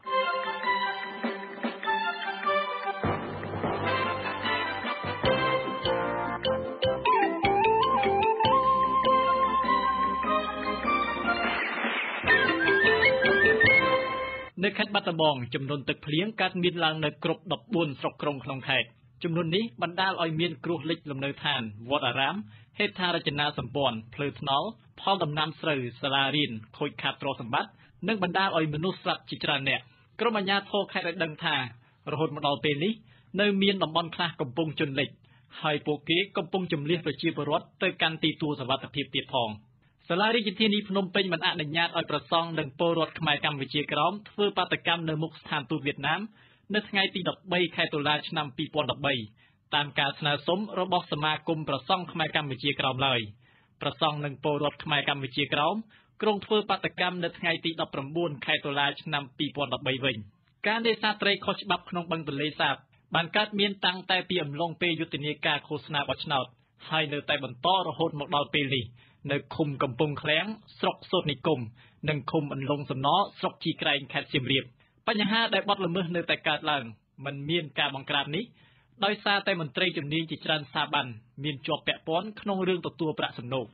E: នៅខេត្តបាត់ដំបងចំនួនទឹកភ្លៀងកើតមានឡើងនៅគ្រប់ដប់បួនស្រុកក្រុងក្នុងខេត្តចំនួននេះបណ្ដាលឲ្យមានគ្រោះលិចលំនៅឋានវត្តអារាមហេដ្ឋារចនាសម្ព័ន្ធផ្លូវថ្នល់ផលដំណាំស្រូវសាលារៀនខូចខាតទ្រព្យសម្បត្តិនិងបណ្ដាលឲ្យមនុស្សស្លាប់ជាច្រើនអ្នកក្រុមអាជ្ញាធរខេត្តបានដឹងថារហូតមកដល់ពេលនេះនៅមានតំបន់ខ្លះកំពុងជន់លិចហើយពួកគេកំពុងជម្លៀសប្រជាពលរដ្ឋទៅកាន់ទីទួលសុវត្ថិភាពទៀតផងសាលារាជធានីភ្នំពេញមិនអនុញ្ញាតឲ្យប្រសង់និងពលរដ្ឋខ្មែរកម្ពុជាក្រោមធ្វើបាតកម្មនៅមុខស្ថានទូតវៀតណាមនៅថ្ងៃទីដប់បីខែតុលាឆ្នាំពីរពាន់ដប់បីតាមការស្នើសុំរបស់សមាគមប្រសង់ខ្មែរកម្ពុជាក្រោមឡើយប្រសង់និងពលរដ្ឋខ្មែរកម្ពុជាក្រោមក្រុងធ្វើបាតកម្មនៅថ្ងៃទីដប់ប្រាំបួនខែតុលាឆ្នាំពីរពាន់ដប់បីវិញការនេសាទត្រីខុសច្បាប់ក្នុងបឹងទន្លេសាបបានកើតមានតាំងតែពីអំឡុងពេលយុទ្ធនាការឃោសនាបោះឆ្នោតហើយនៅតែបន្តរហូតមកដល់ពេលនេះនៅឃុំកំពង់ឃ្លាំងស្រុកសូត្រនិគមនិងឃុំអន្លង់សំណស្រុកជីក្រែងខេត្តសៀមរាបបញ្ហាដែលបាត់ល្មើសនៅតែកើតឡើងមិនមានការបង្ក្រាបនេះដោយសារតែមន្ត្រីជំនាញជាច្រើនស្ថាប័នមានជាប់ពាក់ព័ន្ធក្នុងរឿងទទួលប្រាក់សំណូក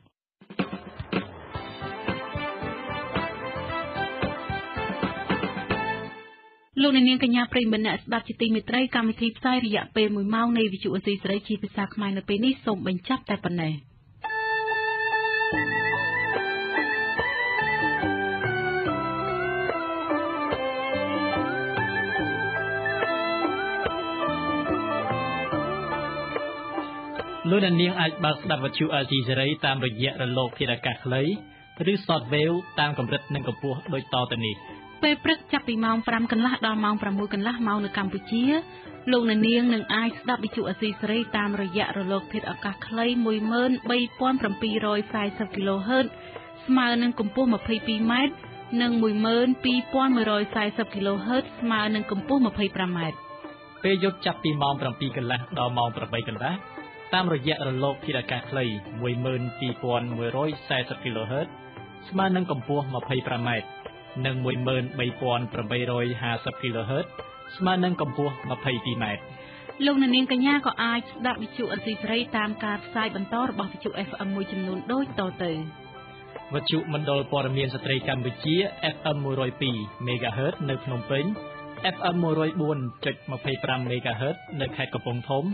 D: លោកអ្នកនាងកញ្ញាប្រិយមិត្តអ្នកស្ដាប់ជាទីមេត្រីកម្មវិធីផ្សាយរយៈពេលមួយម៉ោងនៃវិទ្យុអេស៊ីសេរីជាភាសាខ្មែរនៅពេលនេះសូមបញ្ចប់តែប៉ុណ្ណេះ
E: លោកអ្នកនាងអាចបើកស្ដាប់វិទ្យុអេស៊ីសេរីតាមរយៈរលកធាតុអាកាសខ្លីឬ Shortwave តាមកម្រិតនិងកម្ពស់ដូចតទៅនេះ
D: ពេលព្រឹកចាប់ពីម៉ោងប្រាំកន្លះដល់ម៉ោងប្រាំមួយកន្លះម៉ោងនៅកម្ពុជាលោកអ្នកនាងនឹងអាចស្ដាប់វិទ្យុអេស៊ីសេរីតាមរយៈរលកធាតុអាកាសខ្លី មួយម៉ឺនបីពាន់ប្រាំពីររយសាយសិប គីឡូហឺតស្មើនឹងកម្ពស់ ម្ភៃពីរ ម៉ែត្រនិង មួយម៉ឺនពីរពាន់មួយរយសាយសិប គីឡូហឺតស្មើនឹងកម្ពស់ ម្ភៃប្រាំ ម៉ែត្រ
E: ពេលយប់ចាប់ពីម៉ោងប្រាំពីរកន្លះដល់ម៉ោងប្រាំបីកន្លះតាមរយៈរលកធាតុអាកាសខ្លី មួយម៉ឺនពីរពាន់មួយរយសាយសិប គីឡូហឺតស្មើនឹងកម្ពស់ ម្ភៃប្រាំ ម៉ែត្រនិង មួយម៉ឺនបីពាន់ប្រាំបីរយហាសិប គីឡូហឺតស្មើនឹងកម្ពស់ ម្ភៃពីរ ម៉ែត្រ
D: លោកអ្នកនាងកញ្ញាក៏អាចស្ដាប់វិទ្យុអេស៊ីសេរីតាមការផ្សាយបន្តរបស់វិទ្យុ អេហ្វ អេម មួយចំនួនដូចតទៅ
E: វិទ្យុមណ្ឌលព័ត៌មានស្ត្រីកម្ពុជា អេហ្វ អេម មួយរយពីរ មេហ្គាហឺតនៅភ្នំពេញ អេហ្វ អេម មួយរយបួន ចុចម្ភៃប្រាំ មេហ្គាហឺតនៅខេត្តកំពង់ធំ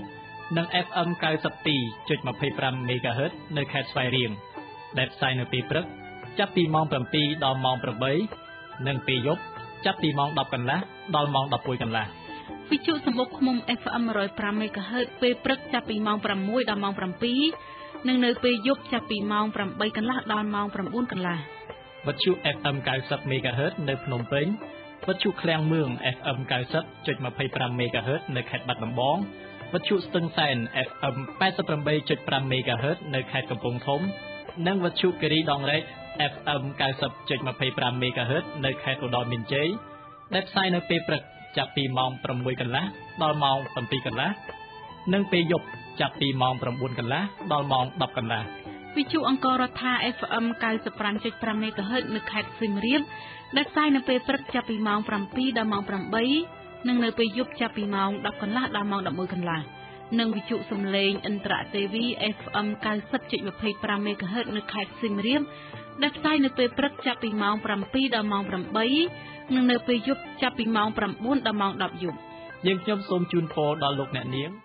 E: និង เอฟ เอ็ม เก้าสิบสองจุดยี่สิบห้า เมกะเฮิรตซ์នៅខេត្តស្វាយរៀងដែលផ្សាយនៅពេលព្រឹកចាប់ពីម៉ោងbảyដល់ម៉ោងแปดនិងពេលយប់ចាប់ពីម៉ោងដប់កន្លះដល់ម៉ោងដប់មួយកន្លះ
D: វិទ្យុសម្បុកឃ្មុំ เอฟ เอ็ม một không năm មេហ្គាហឺតซ์ពេលព្រឹកចាប់ពីម៉ោងsáuដល់ម៉ោងbảyនិងនៅពេលយប់ចាប់ពីម៉ោងeightកន្លះដល់ម៉ោងnineកន្លះ
E: វិទ្យុ เอฟ เอ็ม เก้าสิบ មេហ្គាហឺតซ์នៅភ្នំពេញវិទ្យុឃ្លាំងមឿង เอฟ เอ็ม เก้าสิบจุดยี่สิบห้า មេហ្គាហឺតซ์នៅខេត្តបាត់ដំបងវិទ្យុស្ទឹងសែន เอฟ เอ็ม แปดสิบแปดจุดห้า មេហ្គាហឺតซ์នៅខេត្តកំពង់ធំនិងវិទ្យុគិរីដងរែក เอฟ เอ็ม เก้าสิบจุดยี่สิบห้า មេហ្គាហឺតซ์នៅខេត្តឧត្តរមានជ័យដែលផ្សាយនៅពេលព្រឹកចាប់ពីម៉ោងsáuកន្លះដល់ម៉ោងsevenកន្លះនិងពេលយប់ចាប់ពីម៉ោងnineកន្លះដល់ម៉ោងtenកន្លះ
D: វិទ្យុអង្គររដ្ឋា เอฟ เอ็ม ninety-fiveจุดfive មេហ្គាហឺតซ์នៅខេត្តសៀមរាបដែលផ្សាយនៅពេលព្រឹកចាប់ពីម៉ោងsevenដល់ម៉ោងeightនិងនៅពេលយប់ចាប់ពីម៉ោងtenកន្លះដល់ម៉ោងelevenកន្លះនិងវិទ្យុសំឡេងឥន្ទ្រទេវី เอฟ เอ็ม ninetyจุดยี่สิบห้า មេហ្គាហឺតซ์នៅខេត្តសៀមរាបដែលផ្សាយនៅពេលព្រឹកចាប់ពីម៉ោងsevenដល់ម៉ោងeightនិងនៅពេលយប់ចាប់ពីម៉ោងnineដល់ម៉ោងtenយប់
E: យើងខ្ញុំសូមជូនពរដល់លោកអ្នកនាង